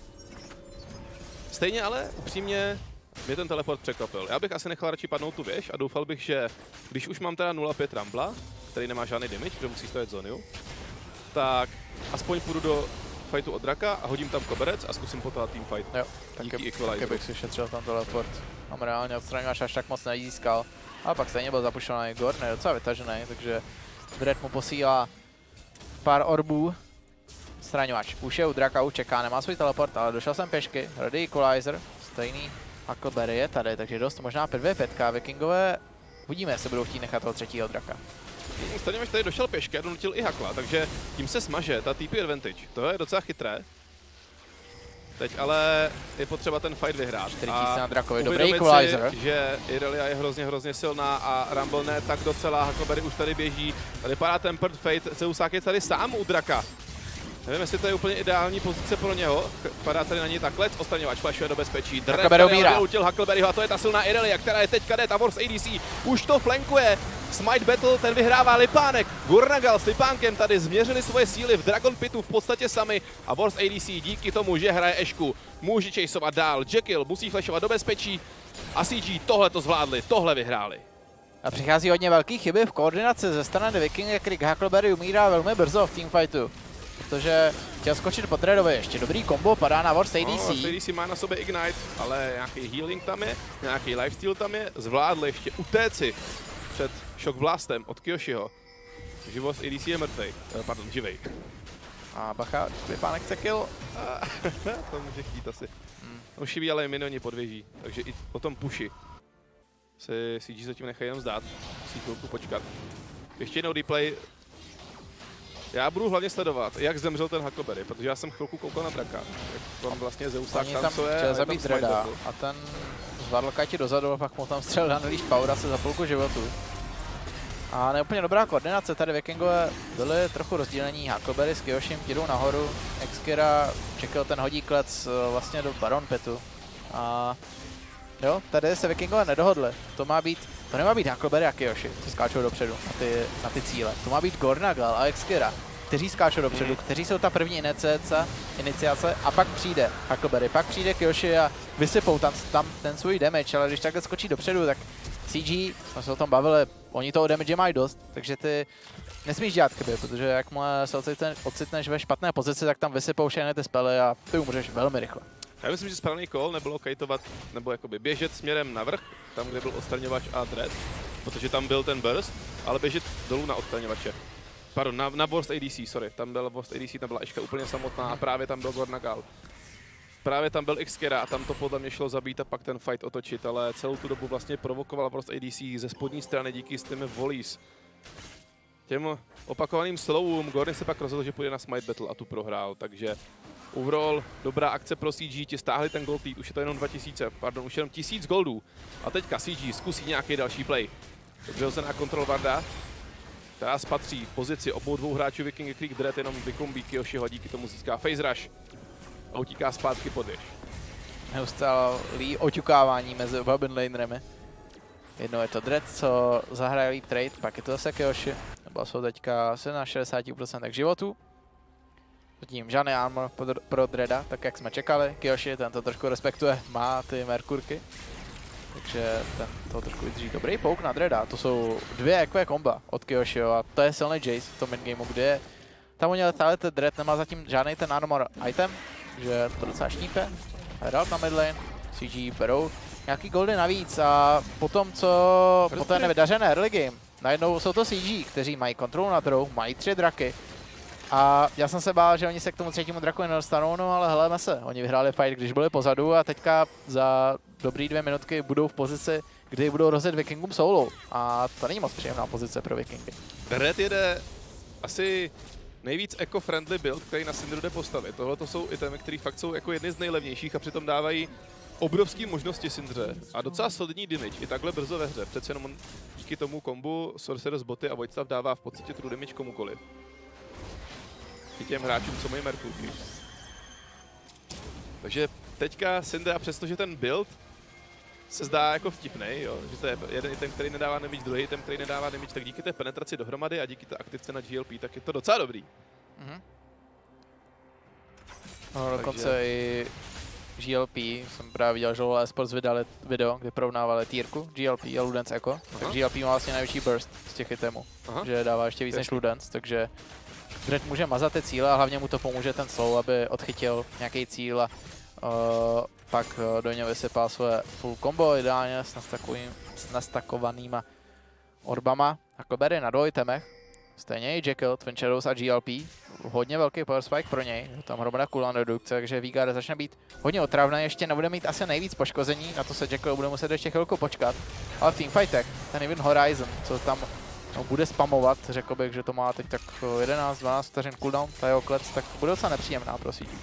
S1: Stejně ale upřímně mě ten teleport překvapil. Já bych asi nechal radši padnout tu věž a doufal bych, že když už mám teda nula pět Rambla, který nemá žádný damage, protože musí stojet zónu, tak aspoň půjdu do fightu od draka a hodím tam koberec a zkusím potáhat teamfight.
S2: Jo, taky, taky bych si šetřil tam teleport. Mám reálně odstraňovač až tak moc nezískal. Ale pak stejně byl zapuštěný Gorn, je docela vytažený, takže Dread mu posílá pár orbů. Odstraňovač už je u draka, už čeká, nemá svůj teleport, ale došel jsem pěšky, ready equalizer, stejný. Huckleberry je tady, takže dost možná pět dvě pět. Vikingové, uvidíme, jestli budou chtít nechat toho třetího draka.
S1: Stejně tady došel pěšky a donutil i Hakla, takže tím se smaže ta T P advantage. To je docela chytré. Teď ale je potřeba ten fight vyhrát.
S2: A na drakovi, dobrý equalizer.
S1: Si, že Irelia je hrozně, hrozně silná a Rumble ne tak docela. Huckleberry už tady běží. Tady padá Tempered Fate, Zeusák je tady sám u draka. Nevím, jestli to je úplně ideální pozice pro něho. Padá tady na něj takhle, odstraňovač flashuje do bezpečí.
S2: Huckleberry umírá.
S1: Util Huckleberryho a to je ta silná Irelia, která je teďka jde, ta Wars A D C už to flankuje. Smite Battle, ten vyhrává Lipánek. Gurnagal s Lipánkem tady změřili svoje síly v Dragon Pitu v podstatě sami a Wars A D C díky tomu, že hraje Ešku, může chaseovat dál. Jekyll musí flashovat do bezpečí a C G tohle to zvládli, tohle vyhráli.
S2: A přichází hodně velký chyby v koordinaci ze strany Vikinga, kdy Huckleberry umírá velmi brzo v teamfightu. Protože chtěl skočit po Dreadovi, ještě dobrý kombo, padá na Wars A D C.
S1: No, Wars A D C má na sobě Ignite, ale nějaký healing tam je, nějaký lifesteal tam je, zvládli ještě utéci před Shock Blastem od Kyoshiho. Takže Wars A D C je mrtvej, pardon, živej.
S2: A bacha, Vypá nechce kill.
S1: To může chtít asi.
S2: Hmm.
S1: Už chybí ale minioni podvěží, takže i po tom puši si C G zatím nechají jenom zdát. Musí chvilku počkat. Ještě jednou replay. Já budu hlavně sledovat, jak zemřel ten Huckleberry, protože já jsem chvilku koukal na Draka. Jak on vlastně Zeusák tancuje.
S2: Chtěl zabít Dreda a ten zvládl Kati dozadu a pak mu tam střelil na Unleash Power asi za půlku životu. A neúplně dobrá koordinace, tady Vikingové byli trochu rozdílení, Huckleberry s Kyoshim ti jdou nahoru, Exkira čekal ten hodí klec vlastně do Baron Pitu. A jo, tady se Vikingové nedohodli, to má být, to nemá být Huckleberry a Kyoshi, co skáčou dopředu na ty, na ty cíle, to má být Gornagal a Exkira, kteří skáčou dopředu, mm. kteří jsou ta první iniciace, iniciace a pak přijde Huckleberry, pak přijde Kyoshi a vysypou tam, tam ten svůj damage, ale když takhle skočí dopředu, tak C G, jsme se o tom bavili, oni toho damage mají dost, takže ty nesmíš dělat chyby, protože jakmile se ocitneš ve špatné pozici, tak tam vysypou všechny ty spely a ty umřeš velmi rychle.
S1: Já myslím, že správný call nebylo kajtovat, nebo jakoby běžet směrem navrch, tam, kde byl odstraňovač a Dread, protože tam byl ten burst, ale běžet dolů na odstraňovače. Pardon, na, na Worst A D C, sorry, tam byl Worst A D C, tam byla Eška úplně samotná a právě tam byl Gornagal. Právě tam byl Xkera a tam to podle mě šlo zabít a pak ten fight otočit, ale celou tu dobu vlastně provokoval Worst A D C ze spodní strany díky s těmi volleys. Těm opakovaným slowům Gorny se pak rozhodl, že půjde na Smite Battle a tu prohrál, takže overall dobrá akce pro C G, ti stáhli ten gold lead, už je to jenom dva tisíce, pardon, už jenom tisíc goldů. A teďka C G zkusí nějaký další play. Dobře hozená kontrol Varda, která spatří pozici obou dvou hráčů Viking Creek Dread, jenom vykombí Kyoshiho, díky tomu získá face rush a utíká zpátky pod věž.
S2: Neustálý oťukávání mezi oba bandlaneremi. Jednou je to Dread, co zahraje lead trade, pak je to zase Kyoshi, nebo jsou teďka asi na šedesát procent životu. Zatím žádný armor pro Dreada, tak jak jsme čekali. Kyoshi, ten to trošku respektuje, má ty Merkurky. Takže ten to trošku vydrží. Dobrý pouk na Dreada, to jsou dvě E Q komba od Kyoshiho a to je silný Jace v tom midgameu, kde tam oni letáli, ten Dread nemá zatím žádný ten armor item, že to docela štípe. Herald na midlane, C G berou nějaký goldy navíc a potom co po té nevydařené early game, najednou jsou to C G, kteří mají kontrolu nad hrou, mají tři draky. A já jsem se bál, že oni se k tomu třetímu draku nedostanou, no ale heleme se, oni vyhráli fight, když byli pozadu a teďka za dobrý dvě minutky budou v pozici, kdy budou rozjet Vikingům solo. A to není moc příjemná pozice pro Vikingy.
S1: Red jede asi nejvíc eco-friendly build, který na Syndru jde postavit. Tohle to jsou itemy, které fakt jsou jako jedny z nejlevnějších a přitom dávají obrovské možnosti Syndře a docela solidní damage i takhle brzo ve hře. Přece jenom on díky tomu kombu Sorcerer's boty a Voidstaff dává v podstatě true damage komukoliv. I těm hráčům, co mají Merkurky. Takže teďka Syndra, přestože ten build se zdá jako vtipnej, jo, že to je jeden item, který nedává damage, druhý item, který nedává damage, tak díky té penetraci dohromady a díky té aktivce na G L P, tak je to docela dobrý.
S2: Mhm. No, dokonce Takže... i G L P, jsem právě viděl, že Lola Esports vydali video, kde porovnávali tírku G L P a Ludens Echo, Aha. tak G L P má vlastně největší burst z těch itemů, Aha. že dává ještě víc než Ludens, takže Dread může mazat ty cíle a hlavně mu to pomůže ten slow, aby odchytil nějaký cíl a uh, pak uh, do něj vysypal své full combo, ideálně s, s nastakovanýma orbama. Huckleberry na dvou itemech, stejně i Jekyll, Twin Shadows a G L P, hodně velký power spike pro něj, tam hromada cooldown redukce, takže Vigard začne být hodně otravný, ještě nebude mít asi nejvíc poškození, na to se Jekyll bude muset ještě chvilku počkat, ale v teamfightech ten Event Horizon, co tam no, bude spamovat, řekl bych, že to má teď tak jedenáct dvanáct vteřin cooldown, ta jeho klec, tak bude docela nepříjemná pro C G.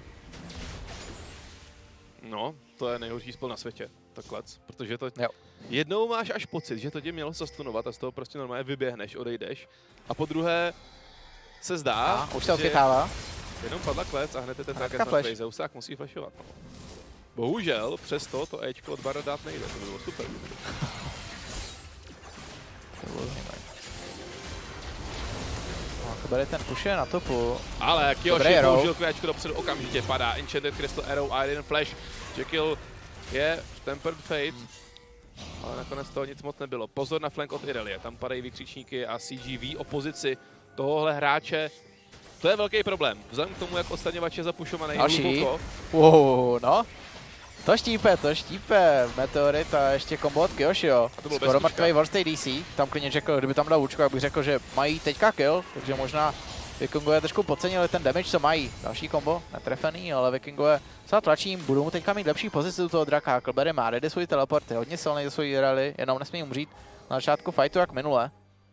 S1: No, to je nejhorší spol na světě, ta klec, protože to
S2: jo.
S1: Jednou máš až pocit, že to tě mělo zastunovat a z toho prostě normálně vyběhneš, odejdeš. A po druhé se zdá,
S2: a, už se odchytává.
S1: Jenom padla klec a hned je ten target na play, Zeusák musí flashovat. No. Bohužel, přesto to Ečko od Bara dát nejde, to bylo super.
S2: Bere ten push je na topu.
S1: Ale Kyoshi použil kvěčko dopředu, okamžitě padá Enchanted Crystal Arrow a jeden flash. Jekyll je v Tempered Fate, ale nakonec toho nic moc nebylo. Pozor na flank od Irelie, tam padají vykřičníky a C G ví o pozici tohohle hráče. To je velký problém, vzhledem k tomu, jak odstaňovač je zapušovaný hluboko.
S2: Wow, no. To štípe, to štípe, Meteorit a ještě kombo od Kyoshiho. Skoro mrtvej Worst A D C, tam klidně řekl, kdyby tam dal účku, jak bych řekl, že mají teďka kill, takže možná Vikingové trošku podcenili ten damage, co mají. Další kombo, netrefený, ale Vikingové se tlačí, budou mu teďka mít lepší pozici u toho draka. Huckleberry má ready svůj teleport, je hodně silný za svůj rally, jenom nesmí umřít na začátku fightu jak minule.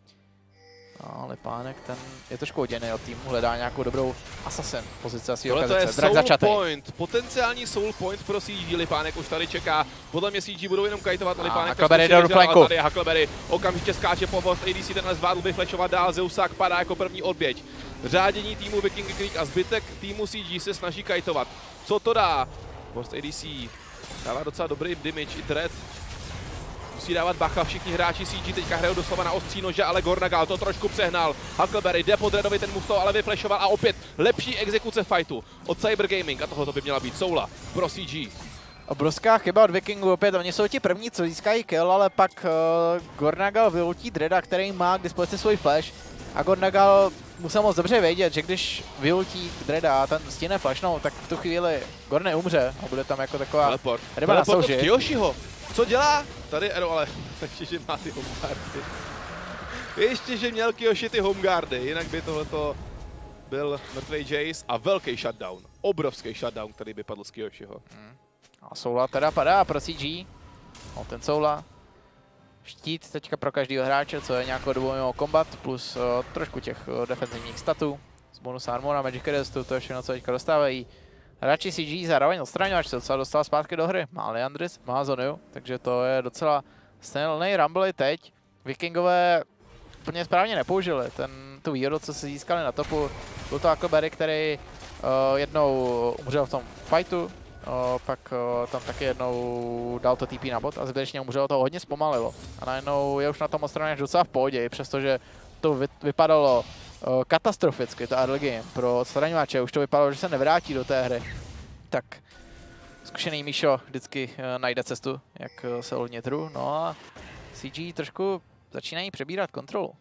S2: No, Lipánek, ten je trošku oděný od týmu, hledá nějakou dobrou assassin pozici svýho
S1: kazice. To je
S2: Drak
S1: soul
S2: začatý.
S1: point, potenciální soul point pro C G. Lipánek už tady čeká. Podle mě C G budou jenom kajtovat.
S2: A
S1: Lipánek
S2: Huckleberry jde do flanku.
S1: Tady Huckleberry okamžitě skáče po post. A D C tenhle zvládl vyflešovat dál. Zeusák padá jako první odběť. Řádění týmu Viking Creek a zbytek týmu C G se snaží kajtovat. Co to dá? Post A D C dává docela dobrý damage i Dread. Musí dávat bacha, všichni hráči C G teďka hrajou doslova na ostří nože, ale Gornagal to trošku přehnal. Huckleberry jde pod Dreadovi, ten mu ale vyflešoval a opět lepší exekuce fightu od Cyber Gaming a tohle by měla být soula pro C G.
S2: Obrovská chyba od Vikingů opět, oni jsou ti první, co získají kill, ale pak uh, Gornagal vyultí Dreada, který má k dispozici svůj flash. A Gornagal musel moc dobře vědět, že když vyultí Dreada a ten stihne flashnout, tak v tu chvíli Gorne umře a bude tam jako taková
S1: Teleport.
S2: ryba na souži.
S1: Kiyoshiho. Co dělá? Tady Ero, ale ještě, že má ty homeguardy. Ještě, že měl Kiyoshi ty homeguardy, jinak by tohleto byl mrtvý Jace a velký shutdown. Obrovský shutdown, který by padl z Kiyoshiho.
S2: Hmm. A Soula teda padá pro C G. No, ten Soula. Štít teďka pro každého hráče, co je nějakou dobu mimo kombat, plus uh, trošku těch uh, defenzivních statů. Z bonus armora, Magic Restu, to je všechno, co teďka dostávají. Hráči C G zároveň odstraňovač se docela dostal zpátky do hry. Má Leandris, má Zoniu, takže to je docela silný Rumble i teď. Vikingové úplně správně nepoužili ten, tu výhodu, co se získali na topu. Byl to Huckleberry, který uh, jednou umřel v tom fightu, uh, pak uh, tam taky jednou dal to T P na bot a zbytečně umřel, to hodně zpomalilo. A najednou je už na tom odstraňovač docela v pohodě, přestože to vy, vypadalo Uh, katastroficky, to early game pro odstraňovače, už to vypadalo, že se nevrátí do té hry. Tak zkušený Míšo vždycky uh, najde cestu, jak uh, se hodně tru, no a C G trošku začínají přebírat kontrolu.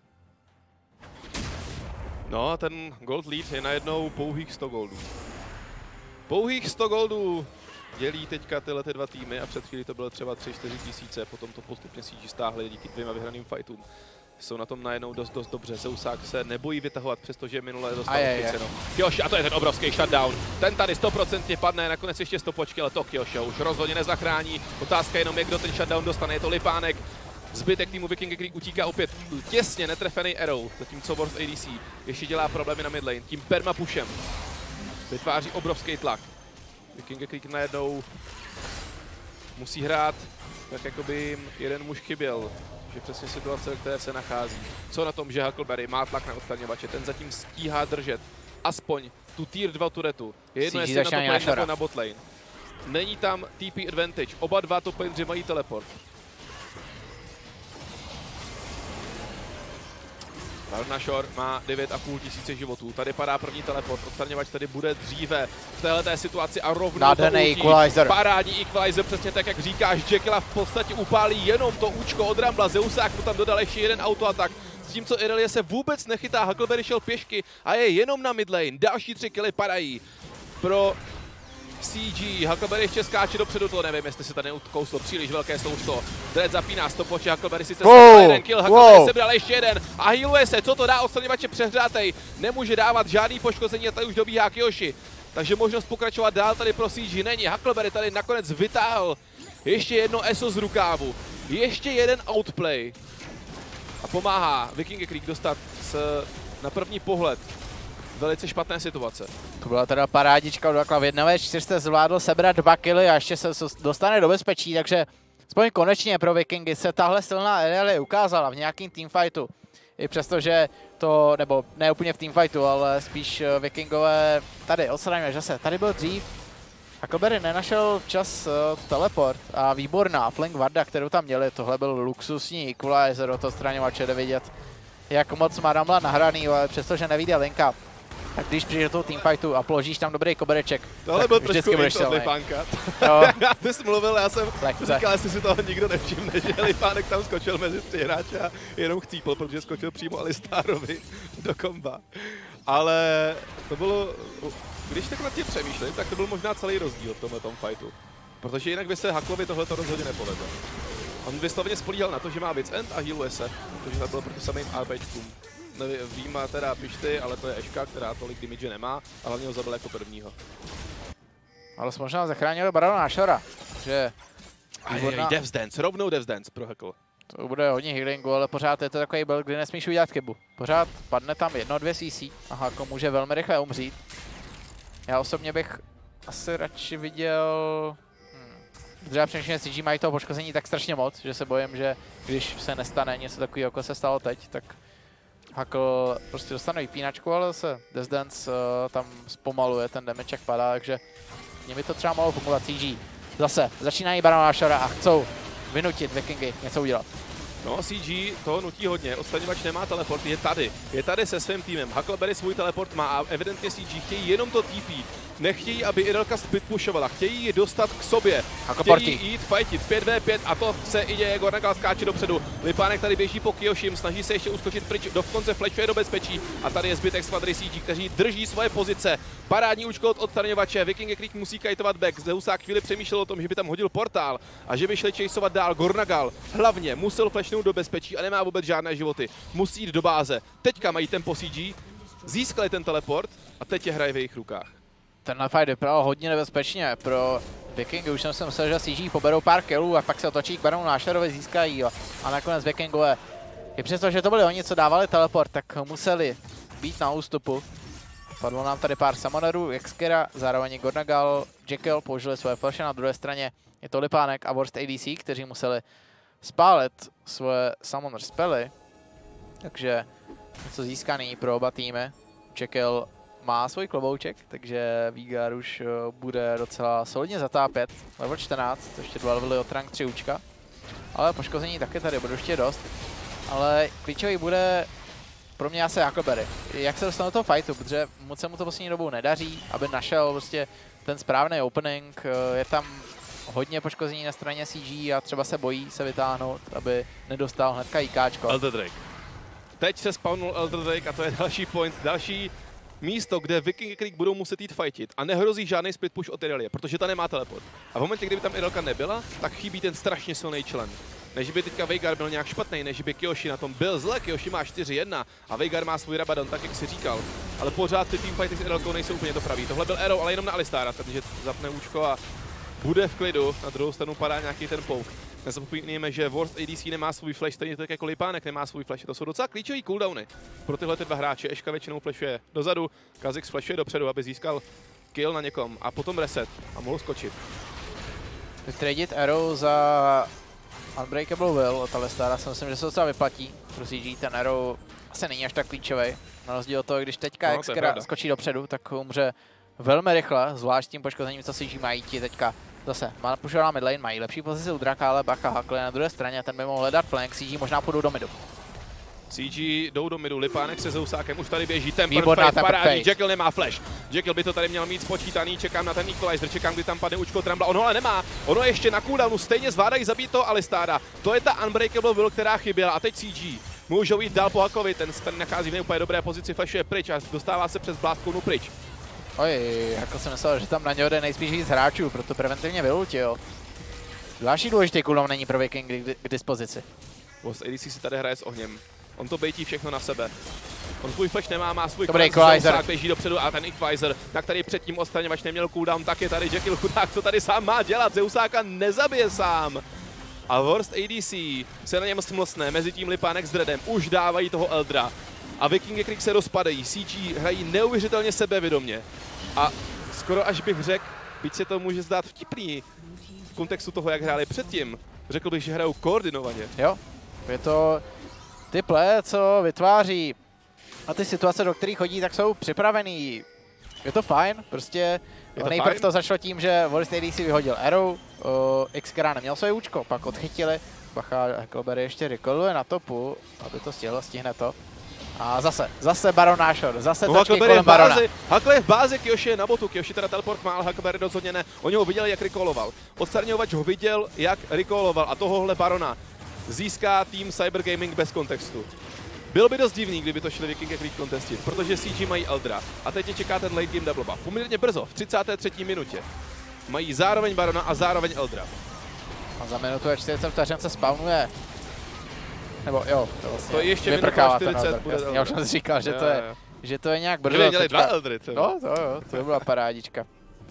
S1: No a ten gold lead je najednou pouhých sto goldů. Pouhých sto goldů dělí teďka tyhle ty dva týmy a před chvíli to bylo třeba tři čtyři tisíce, potom to postupně C G stáhli díky dvěma vyhraným fightům. Jsou na tom najednou dost, dost dobře. Zeusák se nebojí vytahovat, přestože minule dostal odchyceno. Kiyoshi, a to je ten obrovský shutdown. Ten tady sto procent padne, nakonec ještě stopočky, ale to Kiyoshi už rozhodně nezachrání. Otázka jenom je, kdo ten shutdown dostane, je to Lipánek. Zbytek týmu Viking Creek utíká opět těsně netrefený Arrow, zatímco Worst A D C ještě dělá problémy na midlane. Tím permapušem vytváří obrovský tlak. Viking Creek najednou musí hrát tak, jako by jim jeden muž chyběl. Že přesně situace, ve které se nachází. Co na tom, že Huckleberry má tlak na odstraňovače, ten zatím stíhá držet aspoň tu tier dva turetu. Je jedno, jestli na top lane nebo na bot lane. Není tam T P advantage, oba dva top laneři mají teleport. Shore má devět a půl tisíce životů, tady padá první teleport, odstraňovač tady bude dříve v téhleté situaci a rovnou
S2: nádherný equalizer.
S1: Parádní equalizer, přesně tak, jak říkáš, Jekylla v podstatě upálí jenom to účko od Rambla, Zeusák mu tam dodal ještě jeden autoatak, s tím, co Irelie se vůbec nechytá, Huckleberry šel pěšky a je jenom na midlane, další tři killy padají pro C G. Huckleberry ještě skáče dopředu, to nevím, jestli se tady neutkouslo příliš velké sousto. Dread zapíná stopoče, Huckleberry sice sebral jeden kill, Huckleberry wow. sebral ještě jeden a healuje se, co to dá, odstraňovače přehřátej, nemůže dávat žádný poškození a tady už dobíhá Kiyoshi. Takže možnost pokračovat dál tady pro C G není, Huckleberry tady nakonec vytáhl ještě jedno E S O z rukávu, ještě jeden outplay a pomáhá Viking Creek dostat s, na první pohled velice špatné situace.
S2: To byla teda parádička od Dakla. V jedné čtyřce zvládl sebrat dva killy a ještě se dostane do bezpečí, takže aspoň konečně pro Vikingy se tahle silná Irelie ukázala v nějakým teamfightu. I přesto, že to, nebo ne úplně v teamfightu, ale spíš Vikingové tady odstraňuje, že se tady byl dřív. Huckleberry nenašel včas uh, teleport a výborná flank Varda, kterou tam měli, tohle byl luxusní equalizer od odstraňovače, jde vidět, jak moc má Rambla nahraný, ale přestože nevíde linka. Tak když přijdeš do toho teamfightu a položíš tam dobrý kobereček,
S1: tohle byl trošku od Lipánka. Ty jsi mluvil, já jsem Lekce. říkal, jestli si toho nikdo nevšimne, že Lipánek tam skočil mezi tři hráče a jenom chcípl, protože skočil přímo Alistárovi do komba. Ale to bylo, když tak nad tím přemýšlím, tak to byl možná celý rozdíl v tomhle tom fightu. Protože jinak by se Hucklovi tohleto rozhodně nepovedlo. On vysloveně spolíhal na to, že má Wits End a healuje se, protože to bylo proti samým APčkům. nevím, vím teda Pišty, ale to je Eška, která tolik damage nemá, a hlavně ho zabil jako prvního.
S2: Ale jsme možná zachránili Barona Nashora, že...
S1: Ajaj, Death's Dance, rovnou Death's Dance pro Hackle.
S2: To bude hodně healingu, ale pořád je to takový build, kdy nesmíš udělat chybu. Pořád padne tam jedno, dvě C C a Hako může velmi rychle umřít. Já osobně bych asi radši viděl... Hmm. Protože přemýšlím, C G mají toho poškození tak strašně moc, že se bojím, že když se nestane něco takového, jako se stalo teď, tak Hackle prostě dostane vypínačku, ale se Death's Dance uh, tam zpomaluje, ten damage jak padá, takže mě by to třeba mohlo fungovat. C G zase začínají Barona Nashora a chcou vynutit Vikingy něco udělat.
S1: No, C G toho nutí hodně, odstraňovač nemá teleport, je tady, je tady se svým týmem, Huckleberry svůj teleport má a evidentně C G chtějí jenom to T P, nechtějí, aby Irelka split pushovala, chtějí ji dostat k sobě, chtějí jít fightit pět v pět a to se i děje, Gornagal skáče dopředu, Lipánek tady běží po Kyoshim, snaží se ještě uskočit pryč, do konce flashuje do bezpečí a tady je zbytek skvadry C G, kteří drží svoje pozice, parádní účko od odstraňovače, Viking Creek musí kajtovat back, Zeusák chvíli přemýšlel o tom, že by tam hodil portál a že by šli chaseovat dál, Gornagal hlavně musel flashnout do bezpečí a nemá vůbec žádné životy, musí jít do báze, teďka mají tempo C G, získali ten teleport a teď je hraje v jejich rukách.
S2: Tenhle fight vypadal hodně nebezpečně pro Vikingy, už jsem si myslel, že C G poberou pár killů a pak se otočí k Baronu Nasharovi, získají ho. A nakonec Vikingové, i přesto, že to byli oni, co dávali teleport, tak museli být na ústupu. Padlo nám tady pár summonerů, Exkera, zároveň Gornagal, Jekyll použili svoje flashy, na druhé straně je to Lipánek a Worst A D C, kteří museli spálit svoje summoner spely. Takže něco získaný pro oba týmy. Jekyll má svůj klobouček, takže Vígar už uh, bude docela solidně zatápět. Level čtrnáct, to ještě dva levely od rank tři účka. Ale poškození taky tady bude ještě dost. Ale klíčový bude pro mě asi Huckleberry. Jak se dostane do toho fightu, protože moc se mu to poslední dobou nedaří, aby našel prostě ten správný opening. Uh, je tam hodně poškození na straně C G a třeba se bojí se vytáhnout, aby nedostal hnedka IKčko.
S1: Elder Drake. Teď se spawnul Elder Drake a to je další point, další místo, kde Viking Creek budou muset jít fightit a nehrozí žádný split push od Irelie, protože ta nemá teleport. A v momentě, kdyby tam Irelka nebyla, tak chybí ten strašně silný člen. Než by teďka Veigar byl nějak špatný, než by Kyoshi na tom byl zle, Kyoshi má čtyři jedna a Veigar má svůj Rabadon, tak jak si říkal. Ale pořád ty teamfighty s Irelkou nejsou úplně to pravý. Tohle byl Arrow, ale jenom na Alistara, takže zapne účko a bude v klidu. Na druhou stranu padá nějaký ten pouk. Nezapomínejme, že Worst A D C nemá svůj flash, stejně tak jako Lipánek nemá svůj flash. To jsou docela klíčový cooldowny pro tyhle ty dva hráče. Eška většinou flashuje dozadu, Kha'Zix flashuje dopředu, aby získal kill na někom a potom reset a mohl skočit.
S2: Vytradit Arrow za Unbreakable Will od Alistara si myslím, že se docela vyplatí pro C G. Ten Arrow asi není až tak klíčový. Na rozdíl od toho, když teďka no, Exkera skočí dopředu, tak umře velmi rychle, zvlášť tím poškozením, co C G mají ti teďka. Zase, pušová midlane, mají lepší pozici u Draka, ale bacha, Huckle na druhé straně, ten by mohl hledat flank, C G možná půjdou do midu.
S1: C G jdou do midu, Lipánek se Zeusákem už tady běží, Tempered Fate, parádní, Jekyll nemá flash. Jekyll by to tady měl mít spočítaný, čekám na ten Equalizer, čekám, kdy tam padne účko Trembla, ono ale nemá, ono je ještě na cooldownu, stejně zvládají zabít toho Alistara. To je ta Unbreakable Will, která chyběla a teď C G. Můžou jít dál po Hucklevi, ten se nachází v neúplně dobré pozici, flashuje pryč a dostává se přes blástkonu pryč.
S2: Oj, jako jsem myslel, že tam na něho jde nejspíš víc hráčů, proto preventivně vylutil. Další důležitý cooldown není pro Viking k dispozici.
S1: Worst A D C si tady hraje s ohněm. On to bejtí všechno na sebe. On svůj flash nemá, má svůj
S2: Equalizer.
S1: Běží dopředu a ten Equalizer, tak tady předtím odstraňovač neměl cooldown, tak je tady Jekyll chudák, to tady sám má dělat, Zeusáka nezabije sám. A Worst A D C se na něm smlsne, mezi tím Lipánek s Dreadem už dávají toho Eldra. A Viking Creek se rozpadají, C G hrají neuvěřitelně sebevědomě. A skoro až bych řekl, byť se to může zdát vtipný v kontextu toho, jak hráli předtím, řekl bych, že hrajou koordinovaně.
S2: Jo, je to ty play, co vytváří a ty situace, do kterých chodí, tak jsou připravený. Je to fajn, prostě nejprve to začalo tím, že Worst A D C vyhodil Arrow, Exkera neměl své účko, pak odchytili, bacha, Huckleberry ještě recalluje na topu, aby to stihlo, stihne to. A zase, zase Baron Nashor, zase no, točky kolem Barona.
S1: Huckle je v bázi, Kyoshi je na botu, Kyoshi teda teleport má, ale Huckleberry rozhodně ne. Oni ho viděli, jak recalloval. Odstraňovač ho viděl, jak recalloval a tohohle Barona získá tým Cyber Gaming bez kontextu. Bylo by dost divný, kdyby to šli Viking Creek kontestit, protože C G mají Eldra a teď je čeká ten late game double buff. Poměrně brzo, v třicáté třetí minutě. Mají zároveň Barona a zároveň Eldra.
S2: A za minutu a čtyřicet vteřin se spawnuje Nebo jo, to vlastně
S1: to ještě
S2: vyprchává
S1: minuta čtyřicet
S2: ten
S1: bude
S2: Eldr. Já už jsem si říkal, že
S1: jo,
S2: to je,
S1: jo.
S2: že to je nějak brzo.
S1: Kdyby měli dva Eldry třeba.
S2: No, to jo, to by byla parádička.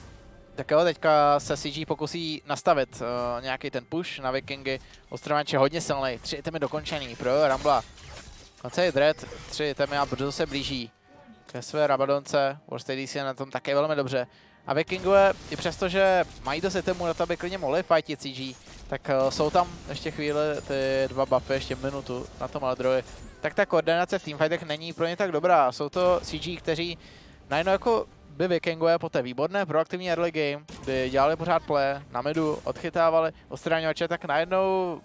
S2: Tak jo, teďka se C G pokusí nastavit uh, nějaký ten push na Vikingy. Ostrovač je hodně silný, tři itemy dokončený pro Rambla. Konce Dread, tři itemy a brzo se blíží ke své Rabadonce. Warsteady si je na tom také velmi dobře. A Vikingové, i přesto, že mají dost itemů na to, aby klidně mohli fightit C G, tak uh, jsou tam ještě chvíli ty dva buffy, ještě minutu na tom Eldrovi. Tak ta koordinace v teamfightech není pro ně tak dobrá. Jsou to C G, kteří najednou jako by Vikingové po té výborné proaktivní early game, kdy dělali pořád play, na midu odchytávali odstraňovače, tak najednou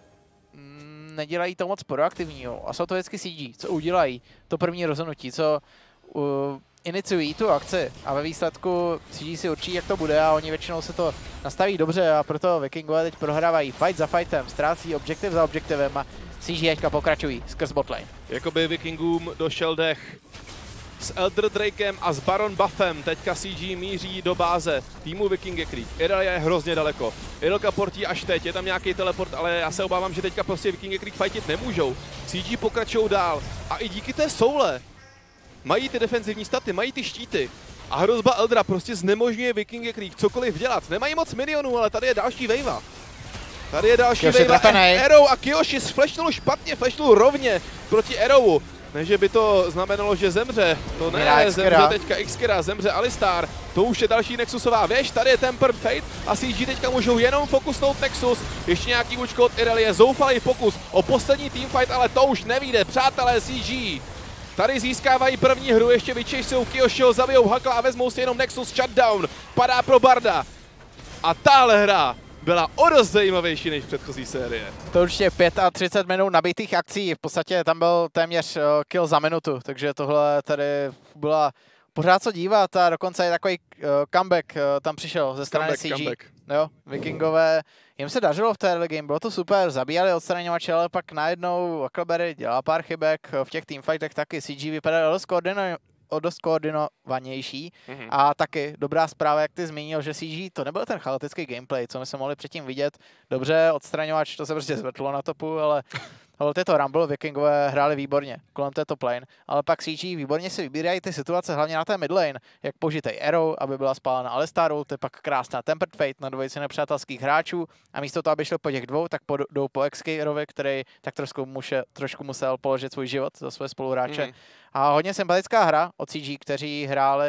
S2: mm, nedělají to moc proaktivního. A jsou to vždycky C G, co udělají to první rozhodnutí, co uh, iniciují tu akci a ve výsledku C G si určí, jak to bude a oni většinou se to nastaví dobře a proto Vikingové teď prohrávají fight za fightem, ztrácí objektiv za objektivem a C G teďka pokračují skrz botlane.
S1: Jakoby Vikingům došel dech. S Elder Drakem a s Baron buffem teďka C G míří do báze týmu Viking Creek. Irelia je hrozně daleko. Irilka portí až teď, je tam nějaký teleport, ale já se obávám, že teďka prostě Viking Creek fightit nemůžou. C G pokračují dál a i díky té soule mají ty defenzivní staty, mají ty štíty. A hrozba Eldra prostě znemožňuje Viking Creek cokoliv dělat. Nemají moc minionů, ale tady je další wave. Tady je další wave. Arrow a Kiyoshi flashnul špatně, flashnul rovně proti Arrowu. Ne, že by to znamenalo, že zemře, to ne, zemře teďka Xkera, zemře Alistar, to už je další Nexusová věž, tady je Tempered Fate a C G teďka můžou jenom fokusnout Nexus, ještě nějaký účko od Irelie, zoufalý pokus o poslední teamfight, ale to už nevíde, přátelé C G. Tady získávají první hru, ještě vyčešou Kiyoshiho, zabijou Hakla a vezmou si jenom Nexus shutdown, padá pro Barda. A tahle hra byla o dost zajímavější než předchozí série.
S2: To určitě třicet pět minut nabitých akcí, v podstatě tam byl téměř uh, kill za minutu, takže tohle tady byla pořád co dívat a dokonce i takový uh, comeback uh, tam přišel ze strany
S1: comeback,
S2: C G.
S1: Comeback.
S2: Jo, Vikingové, jim se dařilo v té early game, bylo to super, zabíjali odstraňovače, ale pak najednou Huckleberry dělal pár chybek, v těch teamfightech taky C G vypadalo dost koordinovaně. O dost koordinovanější mm-hmm. a taky dobrá zpráva, jak ty zmínil, že C G to nebyl ten chaotický gameplay, co my jsme mohli předtím vidět. Dobře, odstraňovač, to se prostě zvrtlo na topu, ale ale tyto Rumble Vikingové hráli výborně kolem té top lane, ale pak C G výborně si vybírají ty situace, hlavně na té mid lane, jak použitej Arrow, aby byla spálena Alistar ult, je pak krásná Tempered Fate na dvojici nepřátelských hráčů a místo toho, aby šli po těch dvou, tak jdou po Xkerovi, který tak trošku, muše, trošku musel položit svůj život za své spoluhráče. Mm. A hodně sympatická hra od C G, kteří hráli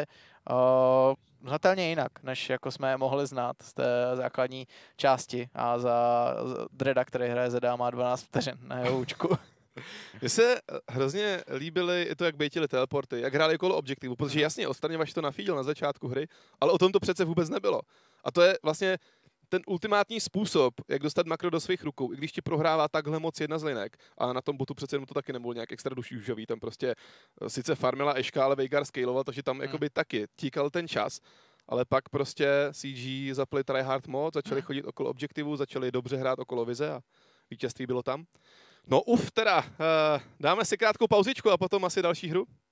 S2: uh, znatelně jinak, než jako jsme mohli znát z té základní části a za Dreada, který hraje Zeda, má dvanáct vteřin na jeho účku.
S1: Mně se hrozně líbily to, jak bejtili teleporty, jak hráli okolo objektivu, protože jasně, odstraňovač to nafídil na začátku hry, ale o tom to přece vůbec nebylo. A to je vlastně ten ultimátní způsob, jak dostat makro do svých rukou, i když ti prohrává takhle moc jedna z linek. A na tom botu přece jenom to taky nebylo nějak extra dušížavý, tam prostě sice farmila Eška, ale Veigar scaloval, takže tam hmm. jakoby taky tíkal ten čas. Ale pak prostě C G zapli tryhard mod, začali chodit okolo objektivu, začali dobře hrát okolo vize a vítězství bylo tam. No uf teda, dáme si krátkou pauzičku a potom asi další hru.